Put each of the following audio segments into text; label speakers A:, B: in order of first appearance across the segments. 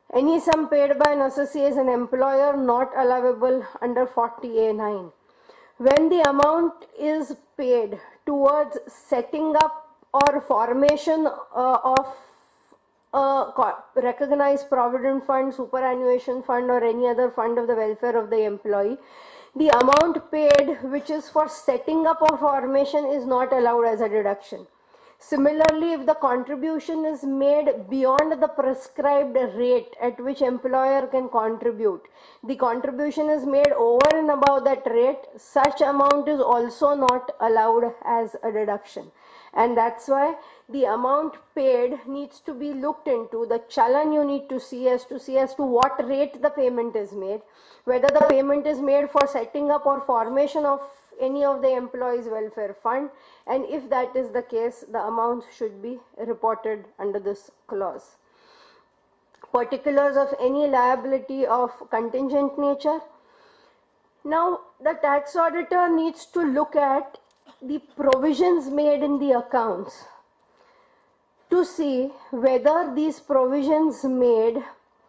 A: Any sum paid by an associate as an employer not allowable under 40A9. When the amount is paid towards setting up or formation of a recognized provident fund, superannuation fund, or any other fund of the welfare of the employee, the amount paid which is for setting up or formation is not allowed as a deduction. Similarly, if the contribution is made beyond the prescribed rate at which employer can contribute, the contribution is made over and above that rate, such amount is also not allowed as a deduction. And that's why the amount paid needs to be looked into. The challan you need to see as to what rate the payment is made, whether the payment is made for setting up or formation of any of the employees welfare fund, and if that is the case, the amount should be reported under this clause. Particulars of any liability of contingent nature. Now the tax auditor needs to look at the provisions made in the accounts to see whether these provisions made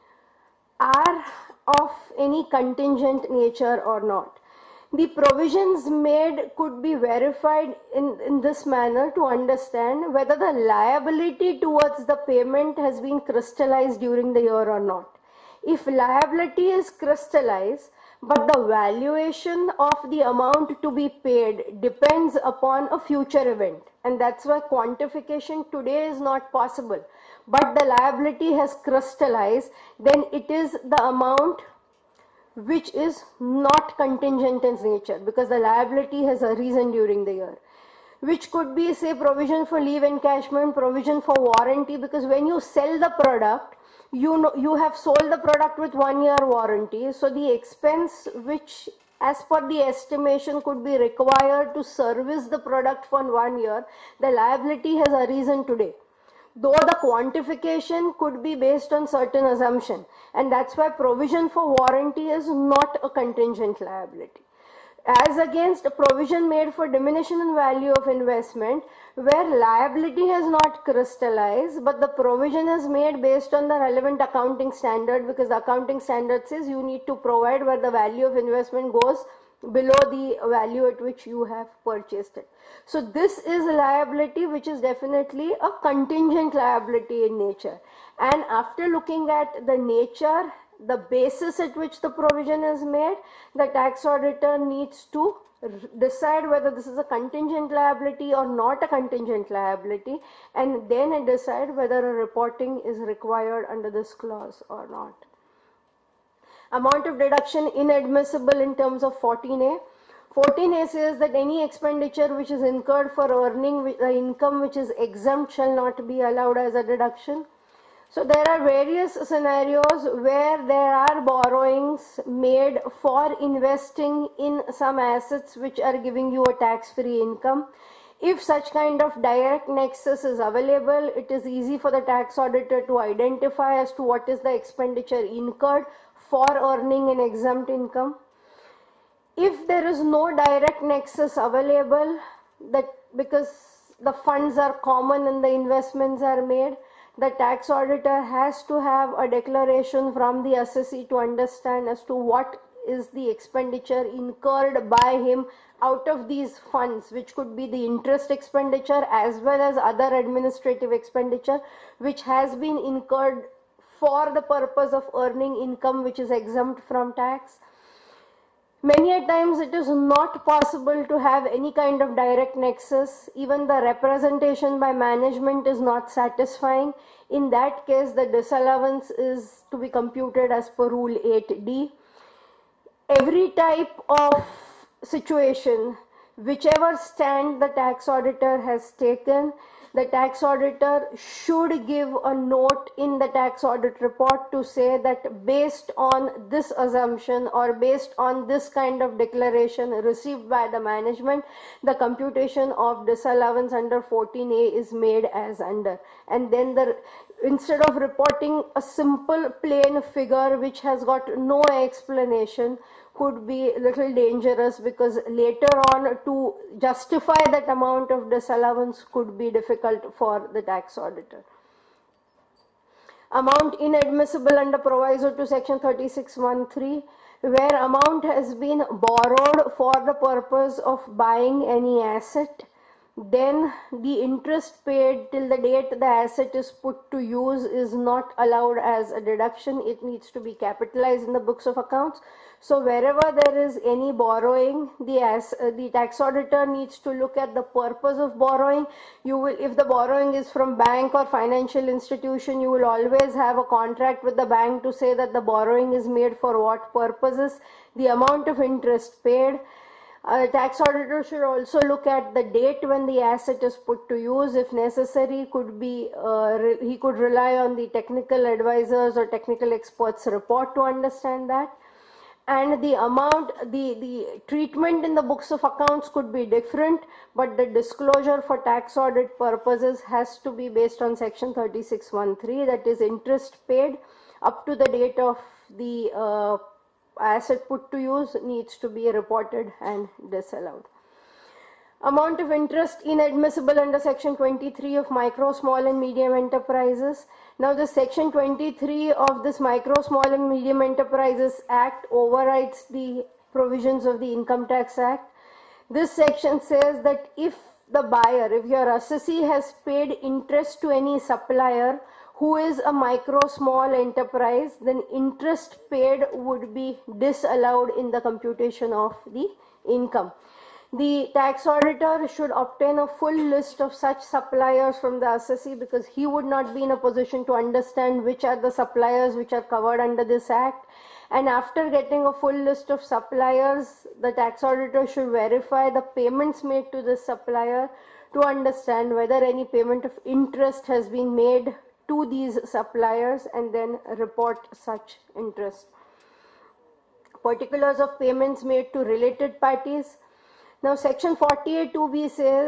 A: are of any contingent nature or not. The provisions made could be verified in this manner to understand whether the liability towards the payment has been crystallized during the year or not. If liability is crystallized, but the valuation of the amount to be paid depends upon a future event, and that's why quantification today is not possible, but the liability has crystallized, then it is the amount which is not contingent in nature, because the liability has arisen during the year, which could be, say, provision for leave encashment, provision for warranty, because when you sell the product, you have sold the product with 1 year warranty, so the expense which as per the estimation could be required to service the product for 1 year, the liability has arisen today, though the quantification could be based on certain assumption, and that's why provision for warranty is not a contingent liability. As against a provision made for diminution in value of investment, where liability has not crystallized, but the provision is made based on the relevant accounting standard, because the accounting standard says you need to provide where the value of investment goes below the value at which you have purchased it. So this is a liability which is definitely a contingent liability in nature. And after looking at the nature, the basis at which the provision is made, the tax auditor needs to decide whether this is a contingent liability or not a contingent liability, and then decide whether a reporting is required under this clause or not. Amount of deduction inadmissible in terms of 14A. 14A says that any expenditure which is incurred for earning the income which is exempt shall not be allowed as a deduction. So there are various scenarios where there are borrowings made for investing in some assets which are giving you a tax-free income. If such kind of direct nexus is available, it is easy for the tax auditor to identify as to what is the expenditure incurred for earning an exempt income. If there is no direct nexus available, that because the funds are common and the investments are made, the tax auditor has to have a declaration from the assessee to understand as to what is the expenditure incurred by him out of these funds, which could be the interest expenditure as well as other administrative expenditure which has been incurred for the purpose of earning income which is exempt from tax. Many a times it is not possible to have any kind of direct nexus. Even the representation by management is not satisfying. In that case, the disallowance is to be computed as per Rule 8D. Every type of situation, whichever stand the tax auditor has taken, the tax auditor should give a note in the tax audit report to say that based on this assumption or based on this kind of declaration received by the management, the computation of disallowance under 14A is made as under. And then instead of reporting a simple plain figure which has got no explanation, could be a little dangerous, because later on to justify that amount of disallowance could be difficult for the tax auditor. Amount inadmissible under proviso to section 36(1)(3), where amount has been borrowed for the purpose of buying any asset, then the interest paid till the date the asset is put to use is not allowed as a deduction. It needs to be capitalized in the books of accounts. So wherever there is any borrowing, the tax auditor needs to look at the purpose of borrowing. If the borrowing is from bank or financial institution, you will always have a contract with the bank to say that the borrowing is made for what purposes, the amount of interest paid. Tax auditor should also look at the date when the asset is put to use. If necessary, he could rely on the technical advisors or technical experts report to understand that. And the amount, the treatment in the books of accounts could be different, but the disclosure for tax audit purposes has to be based on section 36(1)(3), that is interest paid up to the date of the asset put to use needs to be reported and disallowed. Amount of interest inadmissible under section 23 of micro, small and medium enterprises. Now the section 23 of this Micro, Small and Medium Enterprises Act overrides the provisions of the Income Tax Act. This section says that if the buyer, if your assessee has paid interest to any supplier who is a micro, small enterprise, then interest paid would be disallowed in the computation of the income. The tax auditor should obtain a full list of such suppliers from the assessee, because he would not be in a position to understand which are the suppliers which are covered under this act. And after getting a full list of suppliers, the tax auditor should verify the payments made to this supplier to understand whether any payment of interest has been made to these suppliers, and then report such interest. Particulars of payments made to related parties. Now section 48(2)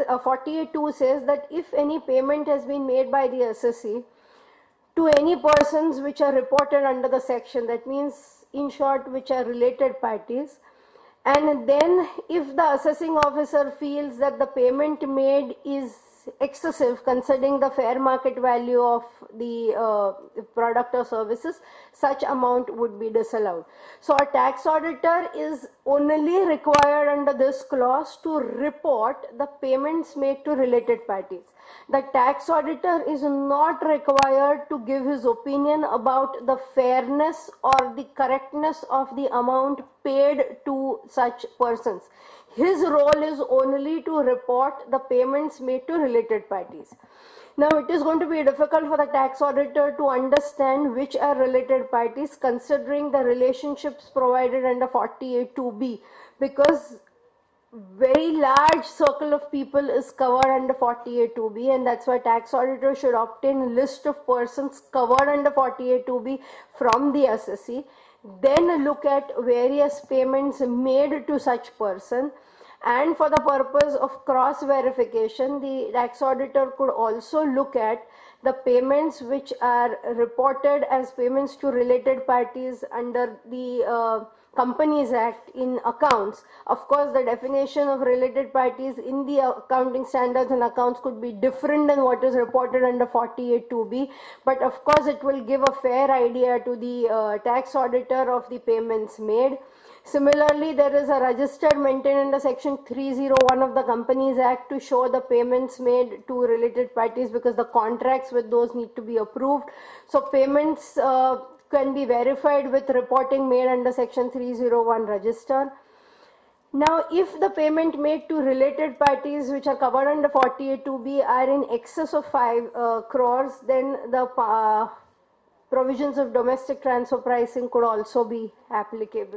A: says that if any payment has been made by the assessee to any persons which are reported under the section, that means in short which are related parties, and then if the assessing officer feels that the payment made is excessive considering the fair market value of the product or services, such amount would be disallowed. So a tax auditor is only required under this clause to report the payments made to related parties. The tax auditor is not required to give his opinion about the fairness or the correctness of the amount paid to such persons. His role is only to report the payments made to related parties. Now it is going to be difficult for the tax auditor to understand which are related parties considering the relationships provided under 48(2)(b), because very large circle of people is covered under 48(2)(b), and that's why tax auditor should obtain a list of persons covered under 48(2)(b) from the assessee, then look at various payments made to such person. And for the purpose of cross verification, the tax auditor could also look at the payments which are reported as payments to related parties under the Companies Act in accounts. Of course, the definition of related parties in the accounting standards and accounts could be different than what is reported under 48(2)(b), but of course it will give a fair idea to the tax auditor of the payments made. Similarly, there is a register maintained under section 301 of the Companies Act to show the payments made to related parties, because the contracts with those need to be approved. So payments can be verified with reporting made under section 301 register. Now, if the payment made to related parties which are covered under 48(2)(b) are in excess of 5 crores, then the provisions of domestic transfer pricing could also be applicable.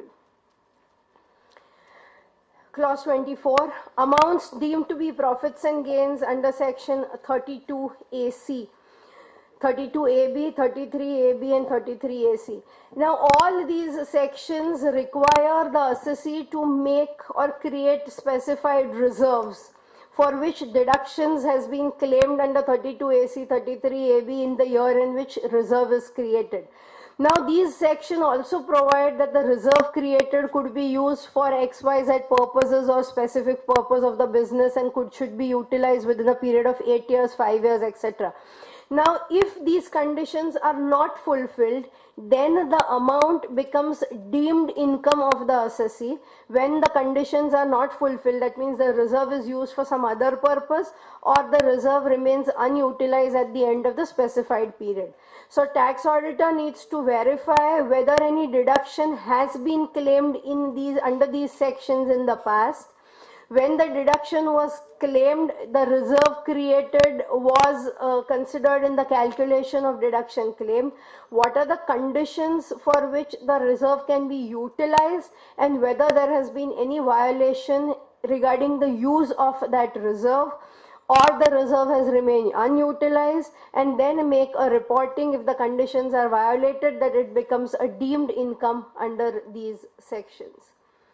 A: Clause 24, amounts deemed to be profits and gains under section 32AC, 32AB, 33AB and 33AC. Now all these sections require the assessee to make or create specified reserves for which deductions has been claimed under 32AC, 33AB in the year in which reserve is created. Now these sections also provide that the reserve created could be used for XYZ purposes or specific purpose of the business and should be utilized within a period of 8 years, 5 years, etc. Now, if these conditions are not fulfilled, then the amount becomes deemed income of the assessee. When the conditions are not fulfilled, that means the reserve is used for some other purpose or the reserve remains unutilized at the end of the specified period. So tax auditor needs to verify whether any deduction has been claimed in these under these sections in the past. When the deduction was claimed, the reserve created was considered in the calculation of deduction claim. What are the conditions for which the reserve can be utilized, and whether there has been any violation regarding the use of that reserve, or the reserve has remained unutilized, and then make a reporting if the conditions are violated, that it becomes a deemed income under these sections.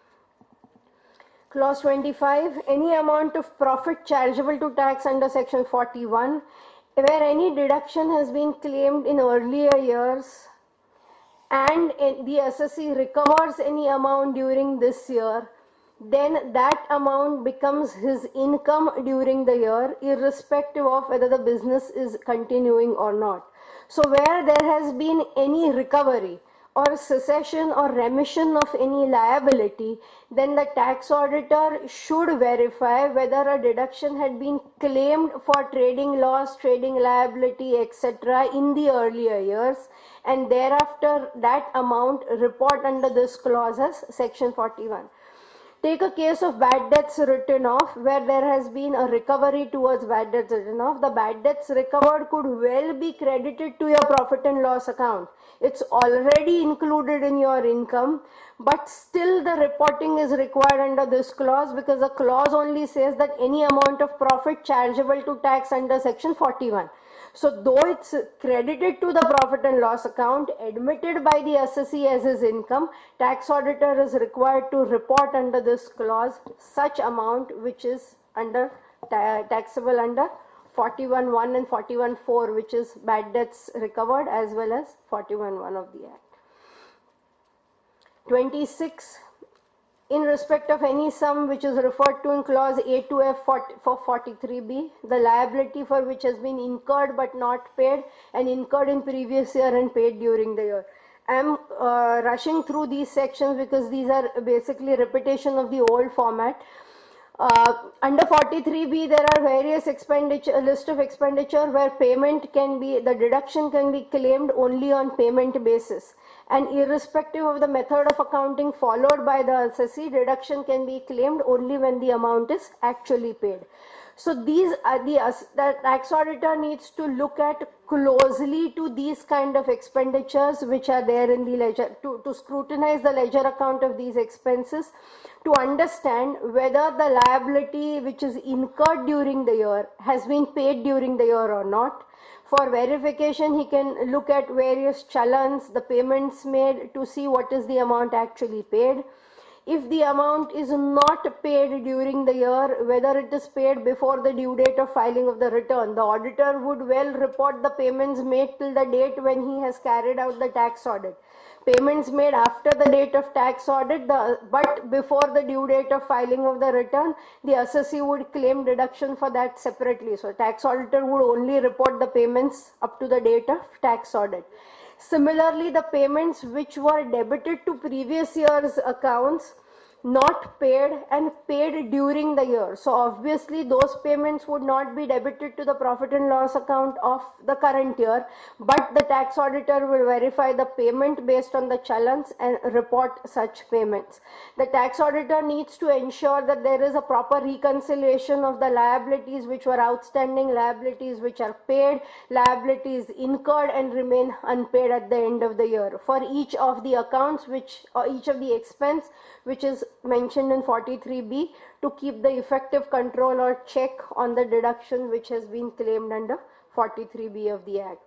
A: Clause 25, any amount of profit chargeable to tax under section 41, where any deduction has been claimed in earlier years and the assessee recovers any amount during this year, then that amount becomes his income during the year, irrespective of whether the business is continuing or not. So where there has been any recovery or cessation or remission of any liability, then the tax auditor should verify whether a deduction had been claimed for trading loss, trading liability, etc. in the earlier years, and thereafter that amount report under this clause as section 41. Take a case of bad debts written off, where there has been a recovery towards bad debts written off. The bad debts recovered could well be credited to your profit and loss account. It's already included in your income, but still the reporting is required under this clause, because the clause only says that any amount of profit chargeable to tax under section 41. So though it's credited to the profit and loss account, admitted by the assessee as his income, tax auditor is required to report under this clause such amount which is under taxable under 41.1 and 41.4, which is bad debts recovered, as well as 41.1 of the Act. 26. In respect of any sum which is referred to in clause A to F for 43B, the liability for which has been incurred but not paid, and incurred in previous year and paid during the year. I am rushing through these sections because these are basically repetition of the old format. Under 43B, there are various expenditure, list of expenditure where payment can be, the deduction can be claimed only on payment basis. And irrespective of the method of accounting followed by the assessee, deduction can be claimed only when the amount is actually paid. So these are the tax auditor needs to look at closely to these kind of expenditures which are there in the ledger, to scrutinize the ledger account of these expenses, to understand whether the liability which is incurred during the year has been paid during the year or not. For verification, he can look at various challans, the payments made, to see what is the amount actually paid. If the amount is not paid during the year, whether it is paid before the due date of filing of the return, the auditor would well report the payments made till the date when he has carried out the tax audit. Payments made after the date of tax audit, but before the due date of filing of the return, the assessee would claim deduction for that separately. So tax auditor would only report the payments up to the date of tax audit. Similarly, the payments which were debited to previous year's accounts, not paid and paid during the year. So obviously those payments would not be debited to the profit and loss account of the current year, but the tax auditor will verify the payment based on the challans and report such payments. The tax auditor needs to ensure that there is a proper reconciliation of the liabilities which were outstanding, liabilities which are paid, liabilities incurred and remain unpaid at the end of the year for each of the accounts which, or each of the expense which is mentioned in 43B, to keep the effective control or check on the deduction which has been claimed under 43B of the Act.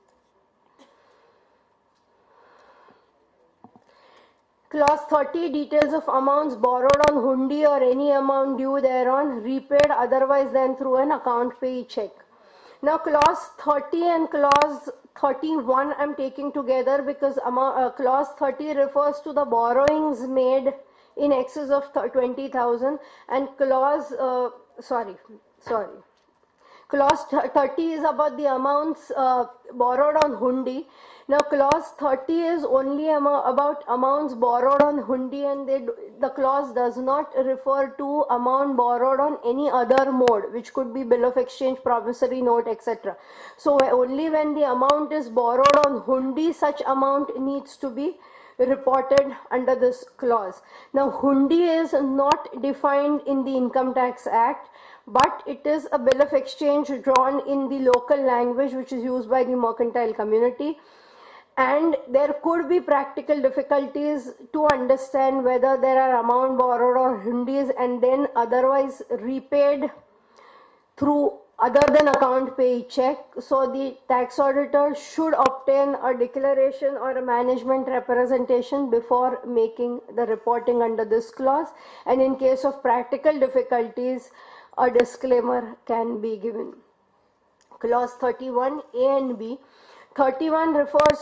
A: Clause 30, details of amounts borrowed on hundi or any amount due thereon, repaid otherwise than through an account payee check. Now clause 30 and clause 31 I'm taking together because clause 30 refers to the borrowings made in excess of 20,000, and clause Clause 30 is about the amounts borrowed on hundi. Now clause 30 is only about amounts borrowed on hundi, and the clause does not refer to amount borrowed on any other mode, which could be bill of exchange, promissory note, etc. So only when the amount is borrowed on hundi, such amount needs to be reported under this clause. Now hundi is not defined in the Income Tax Act, but it is a bill of exchange drawn in the local language which is used by the mercantile community, and there could be practical difficulties to understand whether there are amount borrowed or hundis and then otherwise repaid through other than account pay check. So the tax auditor should obtain a declaration or a management representation before making the reporting under this clause, and in case of practical difficulties, a disclaimer can be given. Clause 31 A and B. Clause 31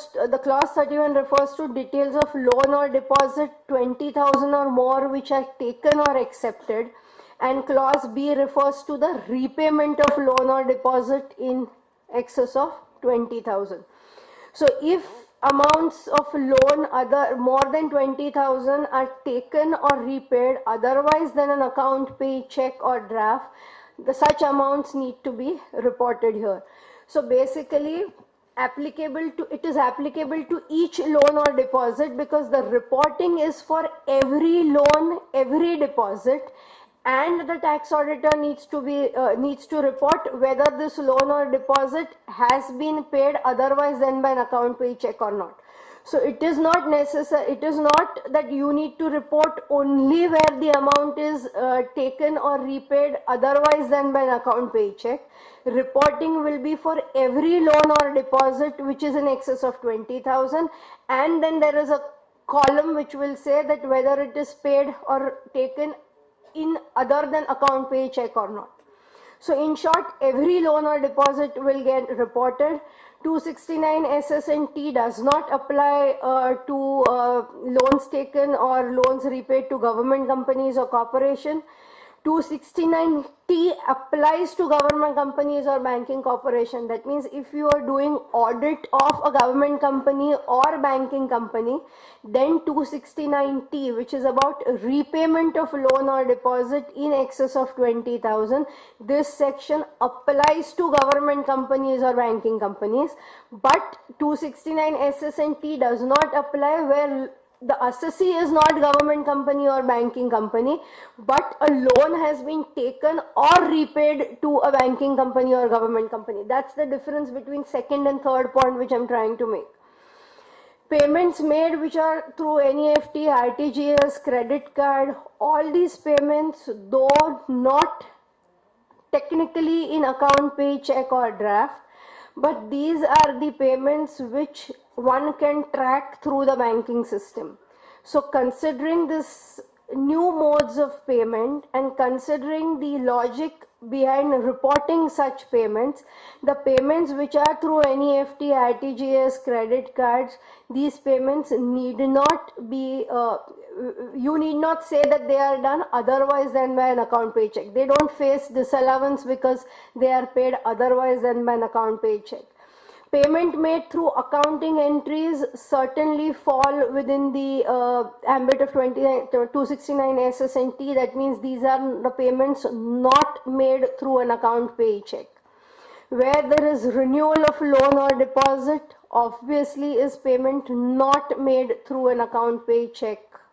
A: refers to details of loan or deposit 20,000 or more which are taken or accepted, and clause B refers to the repayment of loan or deposit in excess of 20,000. So if amounts of loan more than 20,000 are taken or repaid otherwise than an account pay check or draft, such amounts need to be reported here. So basically it is applicable to each loan or deposit, because the reporting is for every loan, every deposit, and the tax auditor needs to report whether this loan or deposit has been paid otherwise than by an account pay check or not. So it is not necessary, it is not that you need to report only where the amount is taken or repaid otherwise than by an account pay check. Reporting will be for every loan or deposit which is in excess of 20,000, and then there is a column which will say that whether it is paid or taken in other than account pay check or not. So in short, every loan or deposit will get reported. 269 SS&T does not apply to loans taken or loans repaid to government companies or corporation. 269T applies to government companies or banking corporation. That means if you are doing audit of a government company or banking company, then 269T, which is about repayment of loan or deposit in excess of 20,000, this section applies to government companies or banking companies. But 269 SS&T does not apply where the assessee is not government company or banking company, but a loan has been taken or repaid to a banking company or government company. That's the difference between second and third point which I'm trying to make. Payments made which are through NEFT, RTGS, credit card, all these payments, though not technically in account pay check or draft, but these are the payments which one can track through the banking system. So considering this new modes of payment and considering the logic behind reporting such payments, the payments which are through NEFT, RTGS, credit cards, these payments need not be, you need not say that they are done otherwise than by an account pay check. They don't face disallowance because they are paid otherwise than by an account pay check. Payment made through accounting entries certainly fall within the ambit of 269 SS&T. That means these are the payments not made through an account pay check. Where there is renewal of loan or deposit, obviously is payment not made through an account pay check.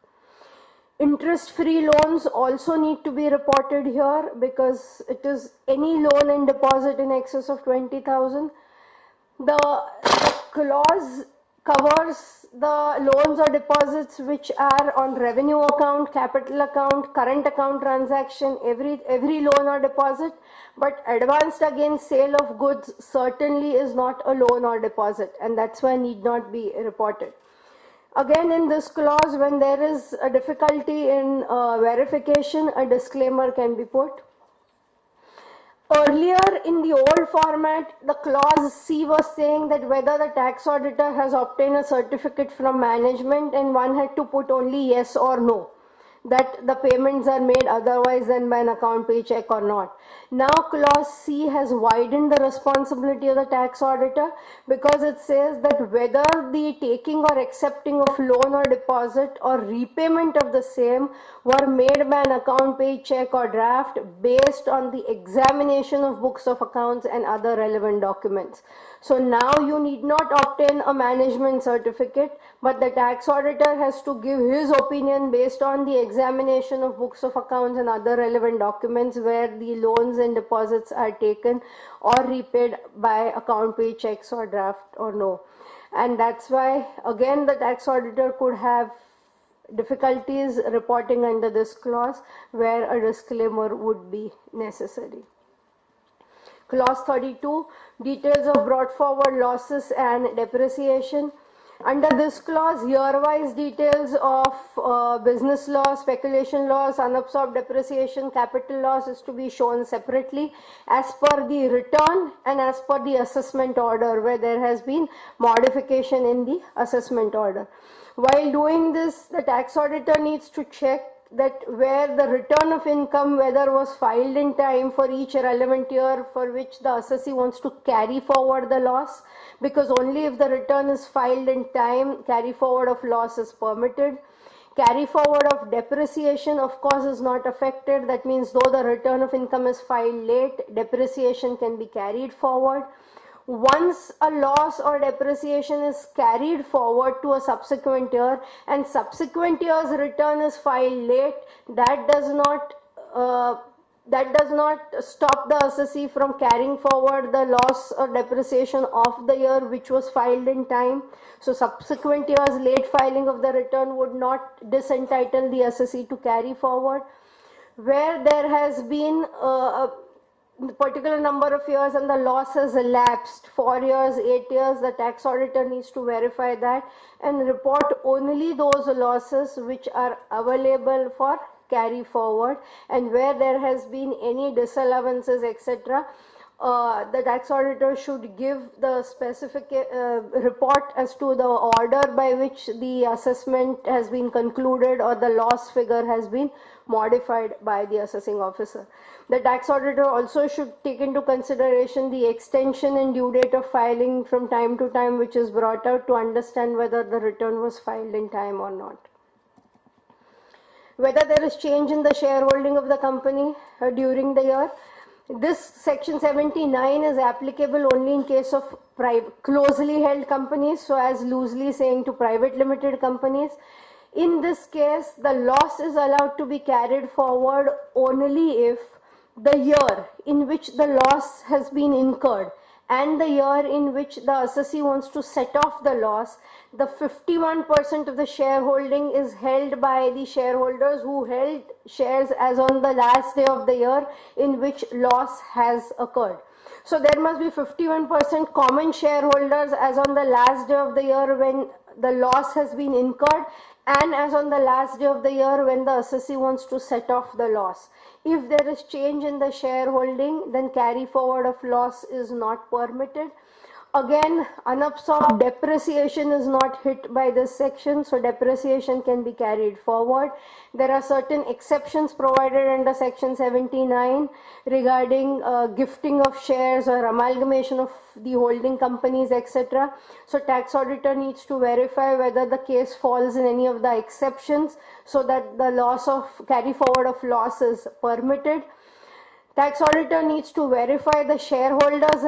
A: Interest-free loans also need to be reported here because it is any loan and deposit in excess of 20,000. The clause covers the loans or deposits which are on revenue account, capital account, current account transaction, every loan or deposit, but advanced against sale of goods certainly is not a loan or deposit, and that's why need not be reported. Again, in this clause, when there is a difficulty in verification, a disclaimer can be put. Earlier in the old format, the clause C was saying that whether the tax auditor has obtained a certificate from management, and one had to put only yes or no. that the payments are made otherwise than by an account pay check or not. Now clause C has widened the responsibility of the tax auditor, because it says that whether the taking or accepting of loan or deposit or repayment of the same were made by an account pay check or draft based on the examination of books of accounts and other relevant documents. So now you need not obtain a management certificate, but the tax auditor has to give his opinion based on the examination of books of accounts and other relevant documents where the loans and deposits are taken or repaid by account pay checks or draft or no. And that's why again the tax auditor could have difficulties reporting under this clause where a disclaimer would be necessary. Clause 32, details of brought forward losses and depreciation. Under this clause, year-wise details of business loss, speculation loss, unabsorbed depreciation, capital loss is to be shown separately as per the return and as per the assessment order, where there has been modification in the assessment order. While doing this, the tax auditor needs to check that where the return of income, whether was filed in time for each relevant year for which the assessee wants to carry forward the loss, because only if the return is filed in time, carry forward of loss is permitted. Carry forward of depreciation, of course, is not affected. That means though the return of income is filed late, depreciation can be carried forward. Once a loss or depreciation is carried forward to a subsequent year and subsequent year's return is filed late, that does not stop the assessee from carrying forward the loss or depreciation of the year which was filed in time. So subsequent year's late filing of the return would not disentitle the assessee to carry forward. Where there has been a particular number of years and the loss has elapsed, 4 years, 8 years, the tax auditor needs to verify that and report only those losses which are available for carry forward, and where there has been any disallowances, etc., the tax auditor should give the specific report as to the order by which the assessment has been concluded or the loss figure has been modified by the assessing officer. The tax auditor also should take into consideration the extension and due date of filing from time to time which is brought out to understand whether the return was filed in time or not. Whether there is change in the shareholding of the company during the year. This section 79 is applicable only in case of closely held companies, so as loosely saying to private limited companies. In this case, the loss is allowed to be carried forward only if the year in which the loss has been incurred and the year in which the assessee wants to set off the loss, the 51% of the shareholding is held by the shareholders who held shares as on the last day of the year in which loss has occurred. So there must be 51% common shareholders as on the last day of the year when the loss has been incurred and as on the last day of the year when the assessee wants to set off the loss. If there is change in the shareholding, then carry forward of loss is not permitted. Again, unabsorbed depreciation is not hit by this section, so depreciation can be carried forward. There are certain exceptions provided under section 79 regarding gifting of shares or amalgamation of the holding companies, etc. So tax auditor needs to verify whether the case falls in any of the exceptions so that the loss of carry forward of loss is permitted. Tax auditor needs to verify the shareholders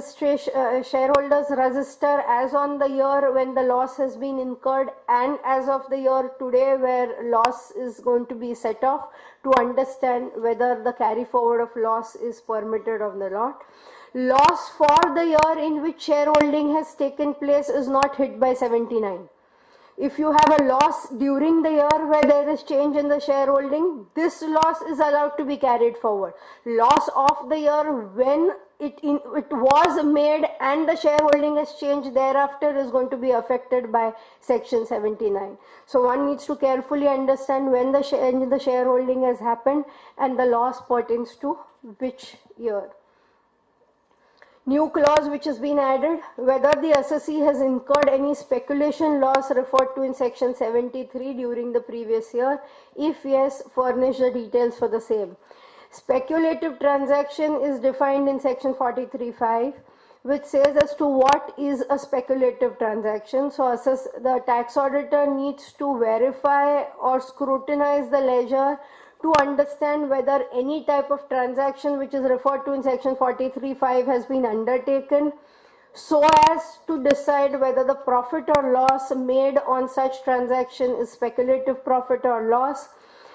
A: register as on the year when the loss has been incurred and as of the year today where loss is going to be set off to understand whether the carry forward of loss is permitted or not. Loss for the year in which shareholding has taken place is not hit by 79. If you have a loss during the year where there is change in the shareholding, this loss is allowed to be carried forward. Loss of the year when it was made and the shareholding has changed thereafter is going to be affected by section 79. So one needs to carefully understand when the change in the shareholding has happened and the loss pertains to which year. New clause which has been added, whether the assessee has incurred any speculation loss referred to in section 73 during the previous year. If yes, furnish the details for the same. Speculative transaction is defined in section 43(5), which says as to what is a speculative transaction. So the tax auditor needs to verify or scrutinize the ledger to understand whether any type of transaction which is referred to in section 43(5) has been undertaken, so as to decide whether the profit or loss made on such transaction is speculative profit or loss.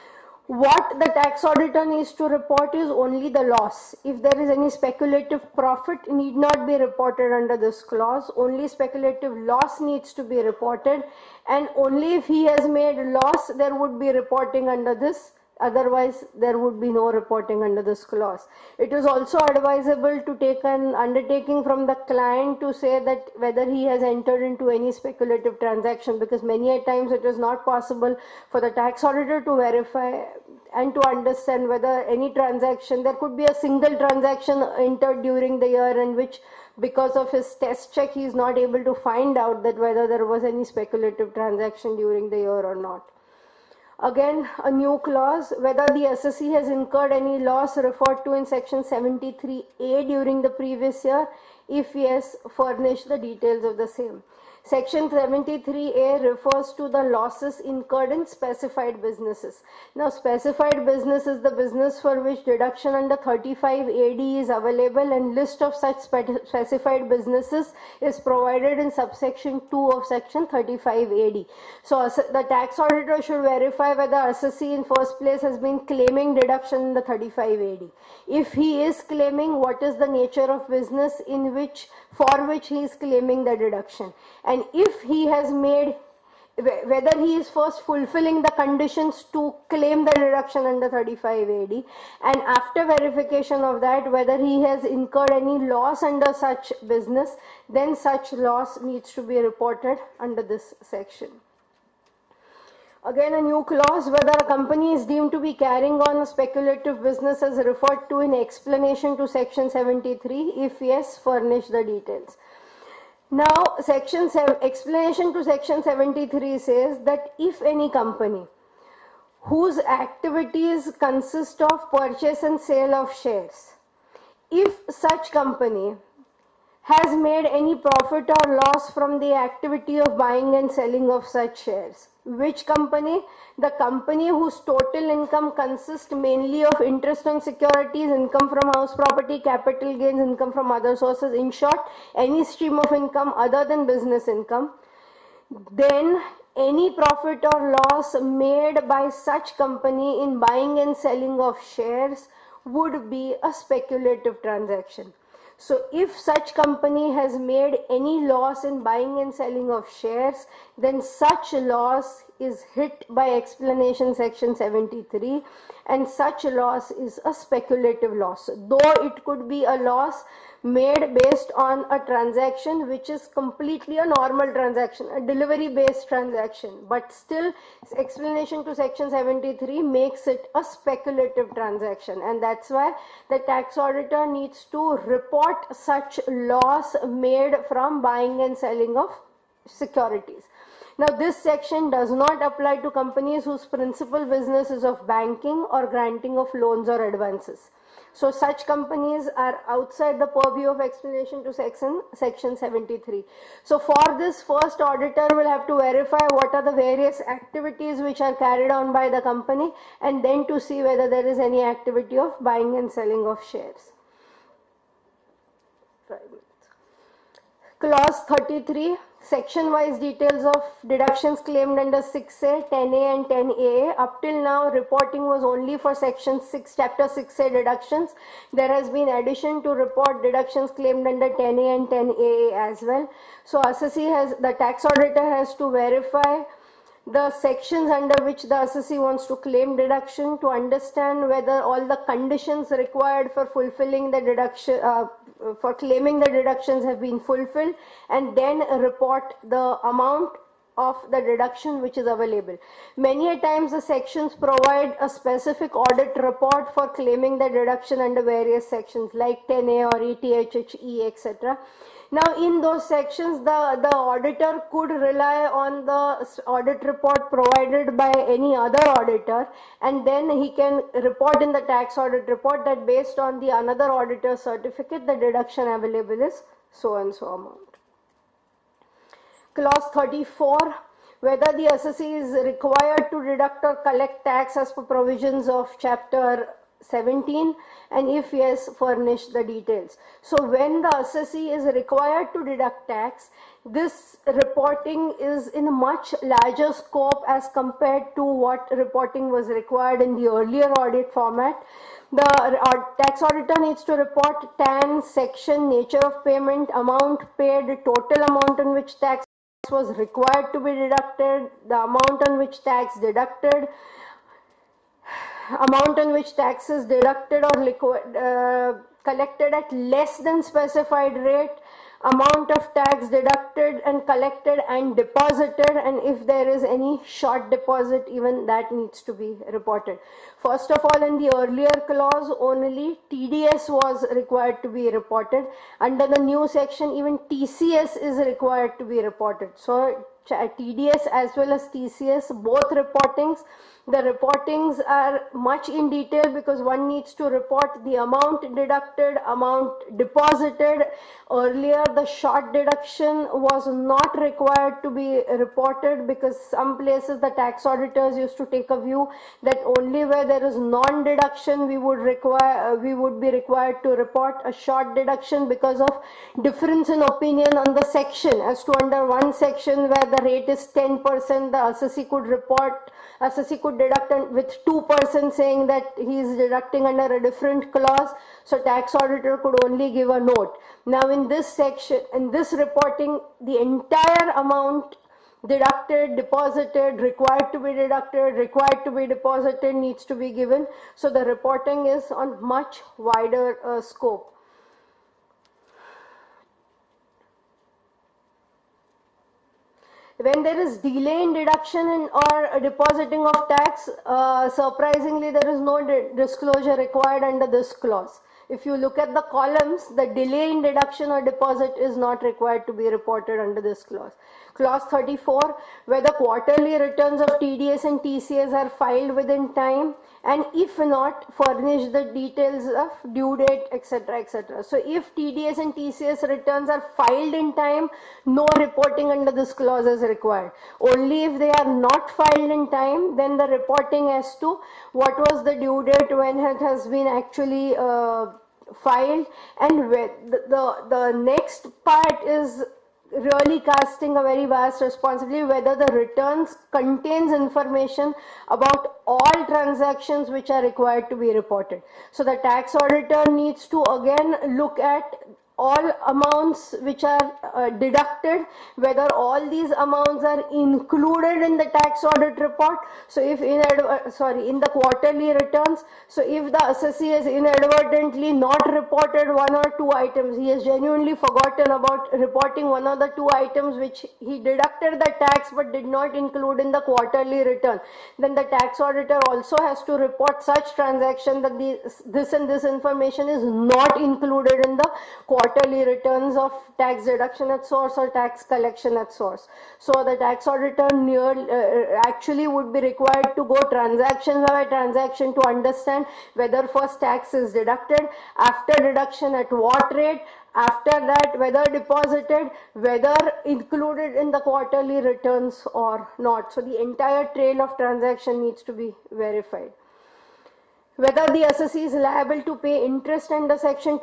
A: What the tax auditor needs to report is only the loss. If there is any speculative profit, need not be reported under this clause. Only speculative loss needs to be reported, and only if he has made loss there would be reporting under this. Otherwise, there would be no reporting under this clause. It is also advisable to take an undertaking from the client to say that whether he has entered into any speculative transaction, because many a times it is not possible for the tax auditor to verify and to understand whether any transaction, there could be a single transaction entered during the year in which, because of his test check, he is not able to find out that whether there was any speculative transaction during the year or not. Again, a new clause, whether the assessee has incurred any loss referred to in section 73A during the previous year. If yes, furnish the details of the same. Section 73A refers to the losses incurred in specified businesses. Now, specified business is the business for which deduction under 35 AD is available, and list of such specified businesses is provided in subsection 2 of section 35 AD. So, the tax auditor should verify whether assessee in first place has been claiming deduction in the 35 AD. If he is claiming, what is the nature of business in which, for which he is claiming the deduction, and if he has made, whether he is first fulfilling the conditions to claim the deduction under 35 AD, and after verification of that, whether he has incurred any loss under such business, then such loss needs to be reported under this section. Again, a new clause, whether a company is deemed to be carrying on a speculative business as referred to in explanation to section 73. If yes, furnish the details. Now, explanation to section 73 says that if any company whose activities consist of purchase and sale of shares, if such company has made any profit or loss from the activity of buying and selling of such shares. Which company? The company whose total income consists mainly of interest on securities, income from house property, capital gains, income from other sources, in short, any stream of income other than business income. Then any profit or loss made by such company in buying and selling of shares would be a speculative transaction. So, if such company has made any loss in buying and selling of shares, then such loss is hit by explanation section 73, and such loss is a speculative loss. Though it could be a loss made based on a transaction which is completely a normal transaction, a delivery based transaction, but still explanation to section 73 makes it a speculative transaction, and that's why the tax auditor needs to report such loss made from buying and selling of securities. Now, this section does not apply to companies whose principal business is of banking or granting of loans or advances. So, such companies are outside the purview of explanation to section 73. So, for this, first auditor will have to verify what are the various activities which are carried on by the company, and then to see whether there is any activity of buying and selling of shares. Clause 33, section-wise details of deductions claimed under 6A, 10A and 10AA. Up till now, reporting was only for section 6, chapter 6A deductions. There has been addition to report deductions claimed under 10A and 10AA as well. So, the tax auditor has to verify the sections under which the assessee wants to claim deduction to understand whether all the conditions required for fulfilling the deduction, for claiming the deductions have been fulfilled, and then report the amount of the deduction which is available. Many a times the sections provide a specific audit report for claiming the deduction under various sections like 10A or ETHHE, etc. Now in those sections, the auditor could rely on the audit report provided by any other auditor, and then he can report in the tax audit report that based on the another auditor's certificate, the deduction available is so and so amount. Clause 34, whether the assessee is required to deduct or collect tax as per provisions of chapter 17, and if yes, furnish the details. So when the assessee is required to deduct tax, this reporting is in a much larger scope as compared to what reporting was required in the earlier audit format. The tax auditor needs to report TAN, section, nature of payment, amount paid, total amount on which tax was required to be deducted, the amount on which tax deducted, amount on which tax is deducted or collected at less than specified rate, amount of tax deducted and collected and deposited, and if there is any short deposit, even that needs to be reported. First of all, in the earlier clause, only TDS was required to be reported. Under the new section, even TCS is required to be reported. So TDS as well as TCS, both reportings. The reportings are much in detail because one needs to report the amount deducted, amount deposited. Earlier, the short deduction was not required to be reported because some places the tax auditors used to take a view that only where there is non-deduction we would be required to report a short deduction because of difference in opinion on the section. As to under one section where the rate is 10%, the assessee could deduct with 2% saying that he is deducting under a different clause, so tax auditor could only give a note. Now in this section, in this reporting, the entire amount deducted, deposited, required to be deducted, required to be deposited needs to be given, so the reporting is on much wider scope. When there is delay in deduction or depositing of tax, surprisingly there is no disclosure required under this clause. If you look at the columns, the delay in deduction or deposit is not required to be reported under this clause. Clause 34, whether quarterly returns of TDS and TCS are filed within time, and if not, furnish the details of due date, etc., etc. So if TDS and TCS returns are filed in time, no reporting under this clause is required. Only if they are not filed in time, then the reporting as to what was the due date when it has been actually filed, and the next part is really casting a very vast responsibility, whether the returns contains information about all transactions which are required to be reported. So the tax auditor needs to again look at all amounts which are deducted, whether all these amounts are included in the tax audit report. So if in the quarterly returns, so if the assessee has inadvertently not reported one or two items, he has genuinely forgotten about reporting one of the two items which he deducted the tax but did not include in the quarterly return, then the tax auditor also has to report such transaction that this and this information is not included in the quarterly returns of tax deduction at source or tax collection at source. So the tax auditor actually would be required to go transaction by transaction to understand whether first tax is deducted, after deduction at what rate, after that whether deposited, whether included in the quarterly returns or not. So the entire trail of transaction needs to be verified. Whether the assessee is liable to pay interest under section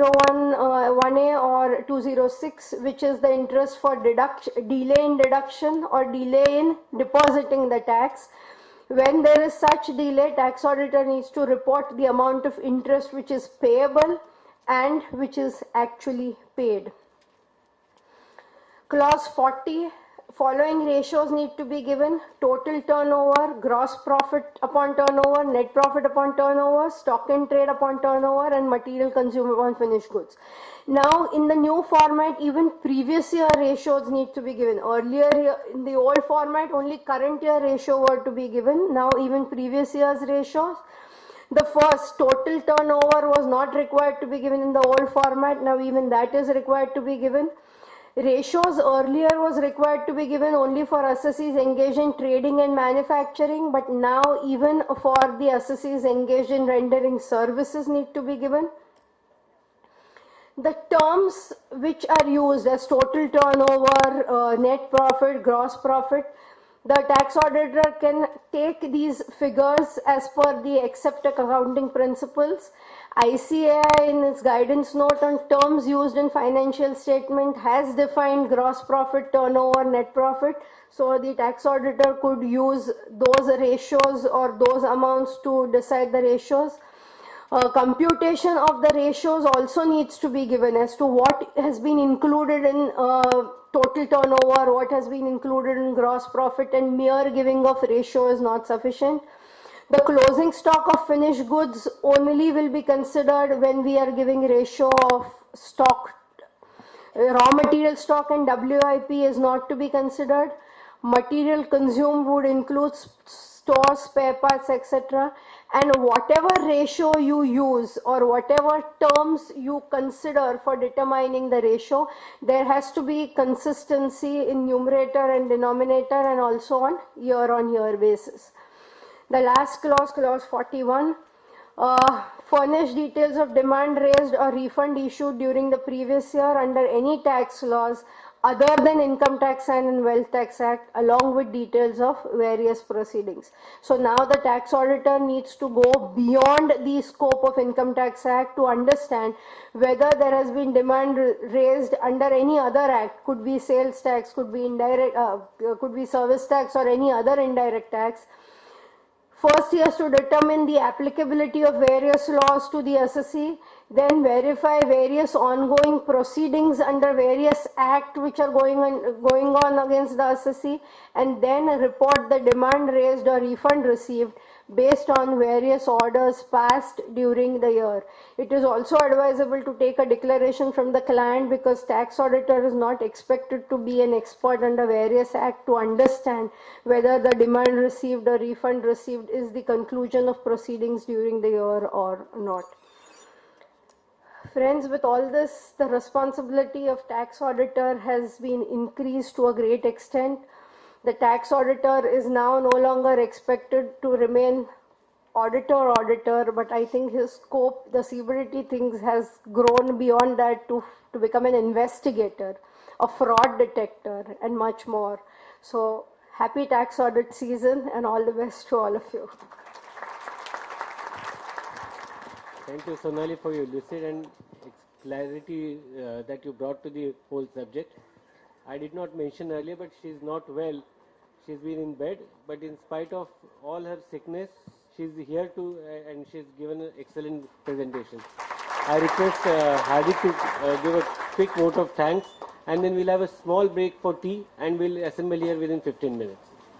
A: 201(1)(a) or 206, which is the interest for delay in deduction or delay in depositing the tax. When there is such delay, tax auditor needs to report the amount of interest which is payable and which is actually paid. Clause 40, following ratios need to be given: total turnover, gross profit upon turnover, net profit upon turnover, stock in trade upon turnover, and material consumed upon finished goods. Now in the new format, even previous year ratios need to be given. Earlier in the old format, only current year ratio were to be given. Now even previous year's ratios. The first, total turnover, was not required to be given in the old format. Now even that is required to be given. Ratios earlier was required to be given only for assessees engaged in trading and manufacturing, but now even for the assessees engaged in rendering services need to be given. The terms which are used as total turnover, net profit, gross profit, the tax auditor can take these figures as per the accepted accounting principles. ICAI in its guidance note on terms used in financial statement has defined gross profit, turnover, net profit. So the tax auditor could use those ratios or those amounts to decide the ratios. Computation of the ratios also needs to be given as to what has been included in total turnover, what has been included in gross profit, and mere giving of ratio is not sufficient. The closing stock of finished goods only will be considered when we are giving ratio of stock. Raw material stock and WIP is not to be considered. Material consumed would include stores, spare parts, etc. And whatever ratio you use or whatever terms you consider for determining the ratio, there has to be consistency in numerator and denominator and also on year basis. The last clause, clause 41, furnish details of demand raised or refund issued during the previous year under any tax laws other than Income Tax and Wealth Tax Act, along with details of various proceedings. So now the tax auditor needs to go beyond the scope of Income Tax Act to understand whether there has been demand raised under any other act, could be sales tax, could be indirect, could be service tax or any other indirect tax. First, he has to determine the applicability of various laws to the assessee, then verify various ongoing proceedings under various acts which are going on against the assessee, and then report the demand raised or refund received based on various orders passed during the year. It is also advisable to take a declaration from the client, because tax auditor is not expected to be an expert under various acts to understand whether the demand received or refund received is the conclusion of proceedings during the year or not. Friends, with all this, the responsibility of tax auditor has been increased to a great extent. The tax auditor is now no longer expected to remain auditor, but I think his scope, the CBDT things, has grown beyond that to become an investigator, a fraud detector, and much more. So happy tax audit season and all the best to all of you.
B: Thank you, Sonali, for your lucid and clarity that you brought to the whole subject. I did not mention earlier, but she is not well. She's been in bed, but in spite of all her sickness, she's here to and she's given an excellent presentation. I request Hardik to give a quick vote of thanks, and then we'll have a small break for tea, and we'll assemble here within 15 minutes.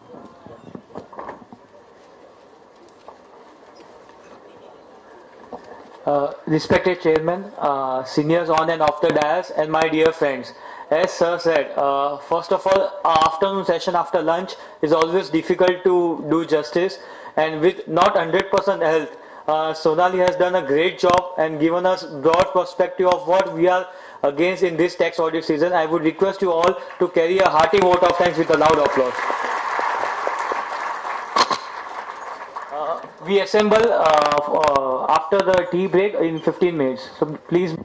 C: Respected Chairman, seniors on and off the dais, and my dear friends. As Sir said, first of all, afternoon session after lunch is always difficult to do justice, and with not 100% health, Sonali has done a great job and given us broad perspective of what we are against in this tax audit season. I would request you all to carry a hearty vote of thanks with a loud applause. We assemble after the tea break in 15 minutes. So please.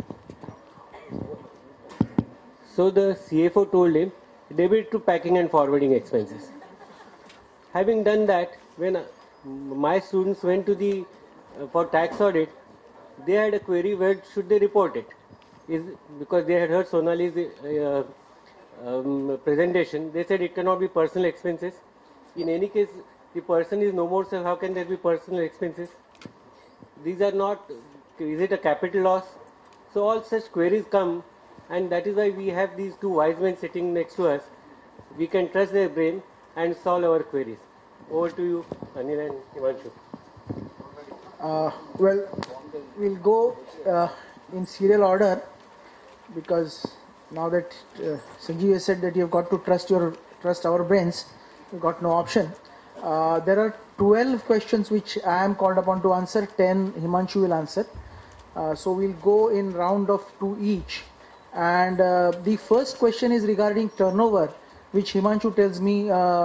B: So the CFO told him, debit to packing and forwarding expenses. Having done that, when my students went to the for tax audit, they had a query: where should they report it? Because they had heard Sonali's presentation. They said it cannot be personal expenses. In any case, the person is no more, so how can there be personal expenses? These are not, is it a capital loss? So all such queries come, and that is why we have these two wise men sitting next to us we can trust their brain and solve our queries. Over to you, Anil and Himanshu.
D: Well, we'll go in serial order, because now that Sanjeev has said that you've got to trust our brains, you've got no option. There are 12 questions which I am called upon to answer, 10 Himanshu will answer. So we'll go in round of 2 each. And the first question is regarding turnover, which Himanshu tells me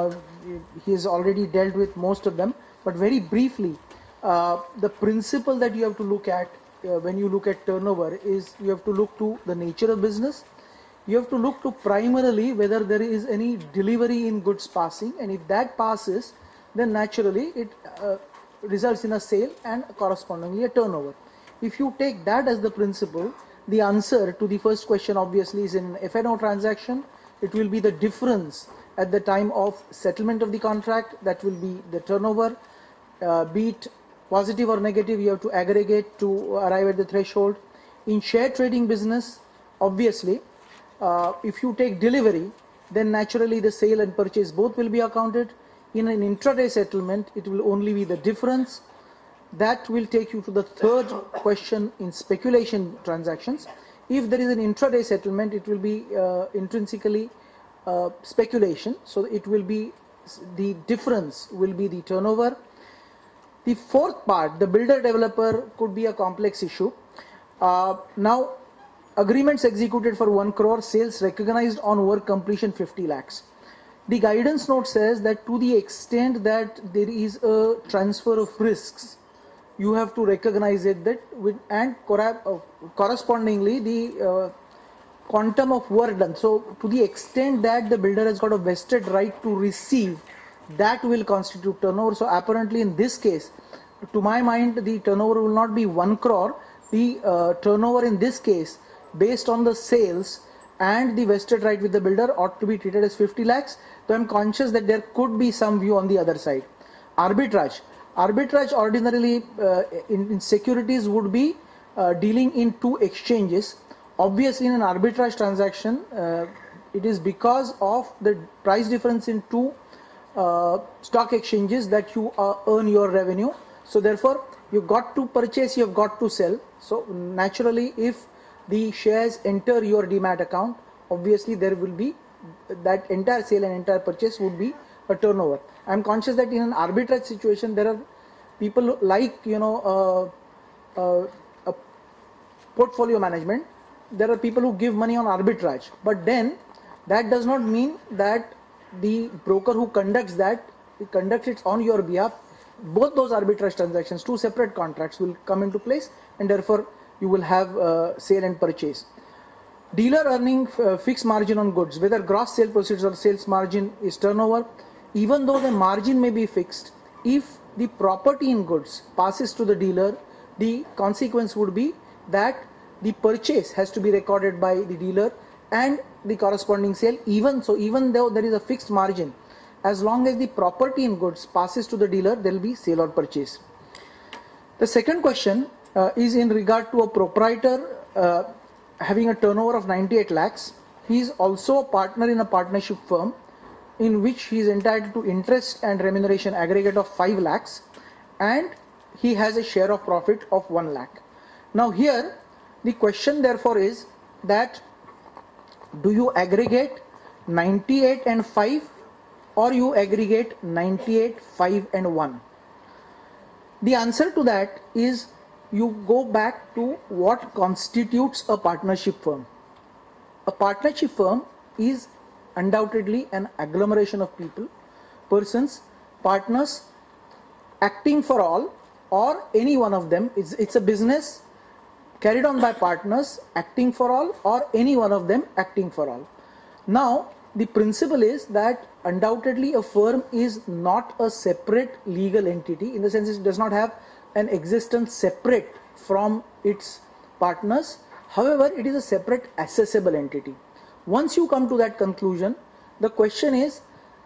D: he has already dealt with most of them. But very briefly, the principle that you have to look at when you look at turnover is you have to look to the nature of business. You have to look to primarily whether there is any delivery in goods passing, and if that passes, then naturally it results in a sale and correspondingly a turnover. If you take that as the principle, the answer to the first question obviously is in F&O transaction. It will be the difference at the time of settlement of the contract, that will be the turnover. Be it positive or negative, you have to aggregate to arrive at the threshold. In share trading business, obviously, if you take delivery, then naturally the sale and purchase both will be accounted. In an intraday settlement, it will only be the difference. That will take you to the third question in speculation transactions. If there is an intraday settlement, it will be intrinsically speculation. So it will be, the difference will be the turnover. The fourth part, the builder developer, could be a complex issue. Now, agreements executed for 1 crore, sales recognized on work completion 50 lakhs. The guidance note says that to the extent that there is a transfer of risks, you have to recognize it, that with, and correspondingly the quantum of work done. So to the extent that the builder has got a vested right to receive, that will constitute turnover. So apparently in this case, to my mind, the turnover will not be 1 crore. The turnover in this case, based on the sales and the vested right with the builder, ought to be treated as 50 lakhs. So I am conscious that there could be some view on the other side. Arbitrage. Arbitrage ordinarily in securities would be dealing in 2 exchanges. Obviously in an arbitrage transaction, it is because of the price difference in 2 stock exchanges that you earn your revenue. So therefore, you've got to purchase, you've got to sell. So naturally, if the shares enter your demat account, obviously there will be that entire sale and entire purchase would be a turnover. I am conscious that in an arbitrage situation, there are people like, you know, a portfolio management. There are people who give money on arbitrage, but then that does not mean that the broker who conducts that, he conducts it on your behalf. Both those arbitrage transactions, 2 separate contracts will come into place, and therefore you will have sale and purchase. Dealer earning fixed margin on goods, whether gross sale proceeds or sales margin is turnover. Even though the margin may be fixed, if the property in goods passes to the dealer, the consequence would be that the purchase has to be recorded by the dealer and the corresponding sale. Even though there is a fixed margin, as long as the property in goods passes to the dealer, there will be sale or purchase. The second question is in regard to a proprietor having a turnover of 98 lakhs. He is also a partner in a partnership firm in which he is entitled to interest and remuneration aggregate of 5 lakhs, and he has a share of profit of 1 lakh. Now here the question therefore is that, do you aggregate 98 and 5 or you aggregate 98, 5 and 1? The answer to that is, you go back to what constitutes a partnership firm. A partnership firm is undoubtedly an agglomeration of people, persons, partners acting for all, or any one of them. It's a business carried on by partners acting for all, or any one of them acting for all. Now the principle is that undoubtedly a firm is not a separate legal entity, in the sense it does not have an existence separate from its partners. However, it is a separate assessable entity. Once you come to that conclusion, the question is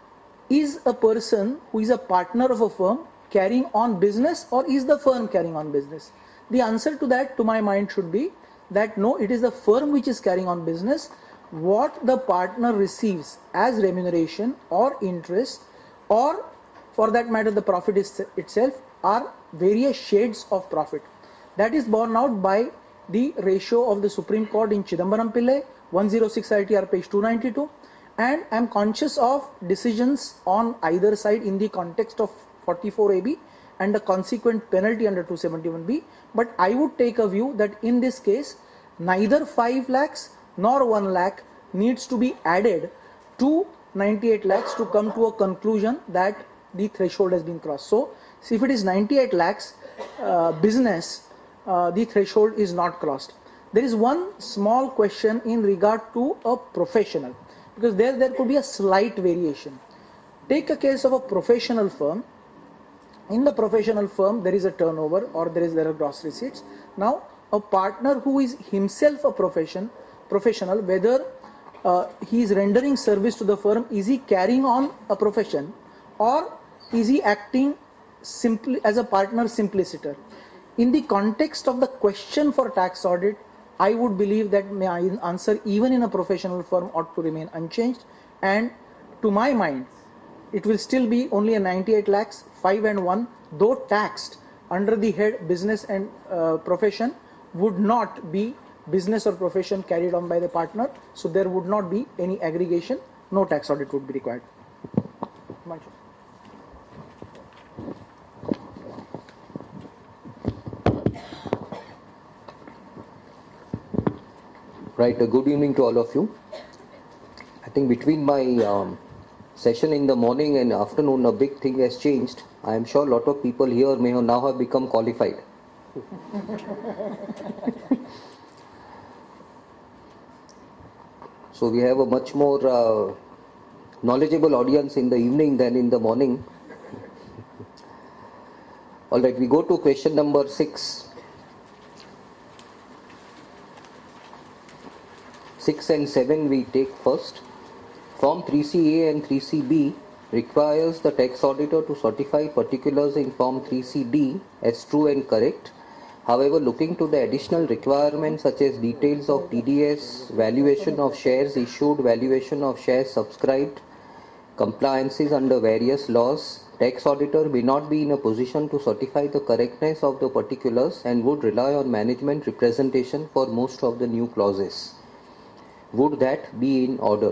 D: a person who is a partner of a firm carrying on business, or is the firm carrying on business? The answer to that, to my mind, should be that no, it is the firm which is carrying on business. what the partner receives as remuneration or interest, or for that matter the profit itself, are various shades of profit. That is borne out by the ratio of the Supreme Court in Chidambaram Pillai, 106 ITR page 292, and I am conscious of decisions on either side in the context of 44AB and the consequent penalty under 271B, but I would take a view that in this case neither 5 lakhs nor 1 lakh needs to be added to 98 lakhs to come to a conclusion that the threshold has been crossed. So if it is 98 lakhs business, the threshold is not crossed. There is one small question in regard to a professional, because there could be a slight variation. Take a case of a professional firm. In the professional firm there is a turnover or there are gross receipts. Now a partner who is himself a professional, whether he is rendering service to the firm, is he carrying on a profession or is he acting simply as a partner simpliciter? In the context of the question for tax audit, I would believe that my answer even in a professional firm ought to remain unchanged, and to my mind it will still be only a 98 lakhs, 5 and 1, though taxed under the head business and profession, would not be business or profession carried on by the partner, so there would not be any aggregation, no tax audit would be required.
E: Right, a good evening to all of you. I think between my session in the morning and afternoon, a big thing has changed. I am sure a lot of people here may now have become qualified. So we have a much more knowledgeable audience in the evening than in the morning. Alright, we go to question number 6. 6 and 7 we take first. Form 3CA and 3CB requires the tax auditor to certify particulars in Form 3CD as true and correct. However, looking to the additional requirements such as details of TDS, valuation of shares issued, valuation of shares subscribed, compliances under various laws, tax auditor may not be in a position to certify the correctness of the particulars and would rely on management representation for most of the new clauses. Would that be in order?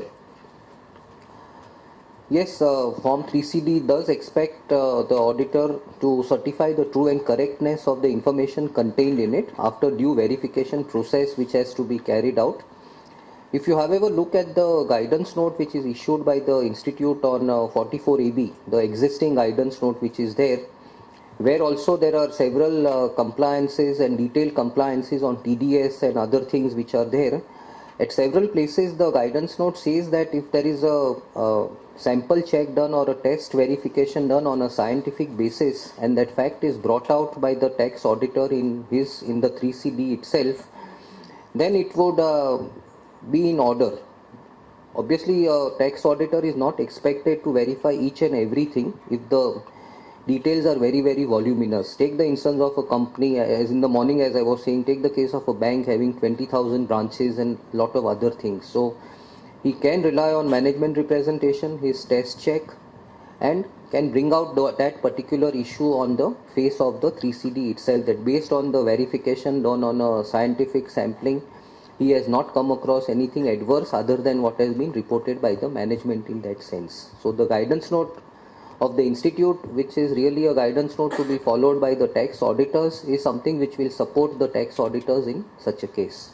E: Yes, Form 3CD does expect the auditor to certify the true and correctness of the information contained in it after due verification process which has to be carried out. If you however look at the guidance note which is issued by the Institute on 44AB, the existing guidance note which is there, where also there are several compliances and detailed compliances on TDS and other things which are there. At several places the guidance note says that if there is a sample check done or a test verification done on a scientific basis and that fact is brought out by the tax auditor in the 3CD itself, then it would be in order. Obviously a tax auditor is not expected to verify each and everything if the details are very voluminous. Take the instance of a company, as in the morning as I was saying, take the case of a bank having 20,000 branches and lot of other things. So he can rely on management representation, his test check, and can bring out that particular issue on the face of the 3CD itself, that based on the verification done on a scientific sampling, he has not come across anything adverse other than what has been reported by the management in that sense. So the guidance note of the institute, which is really a guidance note to be followed by the tax auditors, is something which will support the tax auditors in such a case.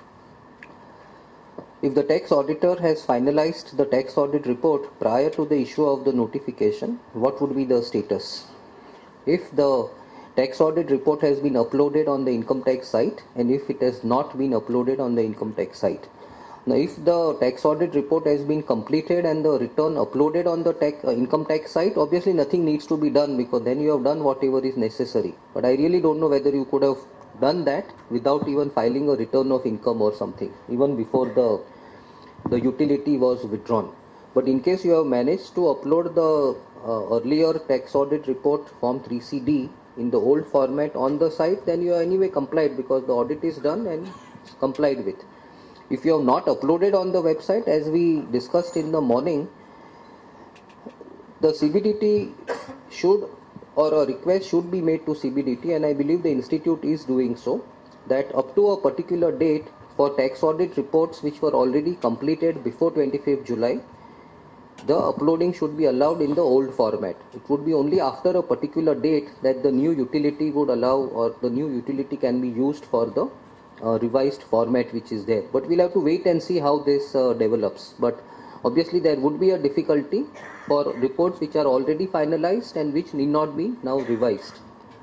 E: If the tax auditor has finalized the tax audit report prior to the issue of the notification, what would be the status? If the tax audit report has been uploaded on the income tax site and if it has not been uploaded on the income tax site. Now, if the tax audit report has been completed and the return uploaded on the income tax site, obviously nothing needs to be done because then you have done whatever is necessary. But I really don't know whether you could have done that without even filing a return of income or something, even before the utility was withdrawn. But in case you have managed to upload the earlier tax audit report Form 3CD in the old format on the site, then you are anyway complied because the audit is done and complied with. If you have not uploaded on the website, as we discussed in the morning, the CBDT should, or a request should be made to CBDT, and I believe the institute is doing so, that up to a particular date for tax audit reports which were already completed before 25th July, the uploading should be allowed in the old format. It would be only after a particular date that the new utility would allow, or the new utility can be used for the revised format which is there. But we'll have to wait and see how this develops. But obviously there would be a difficulty for reports which are already finalized and which need not be now revised.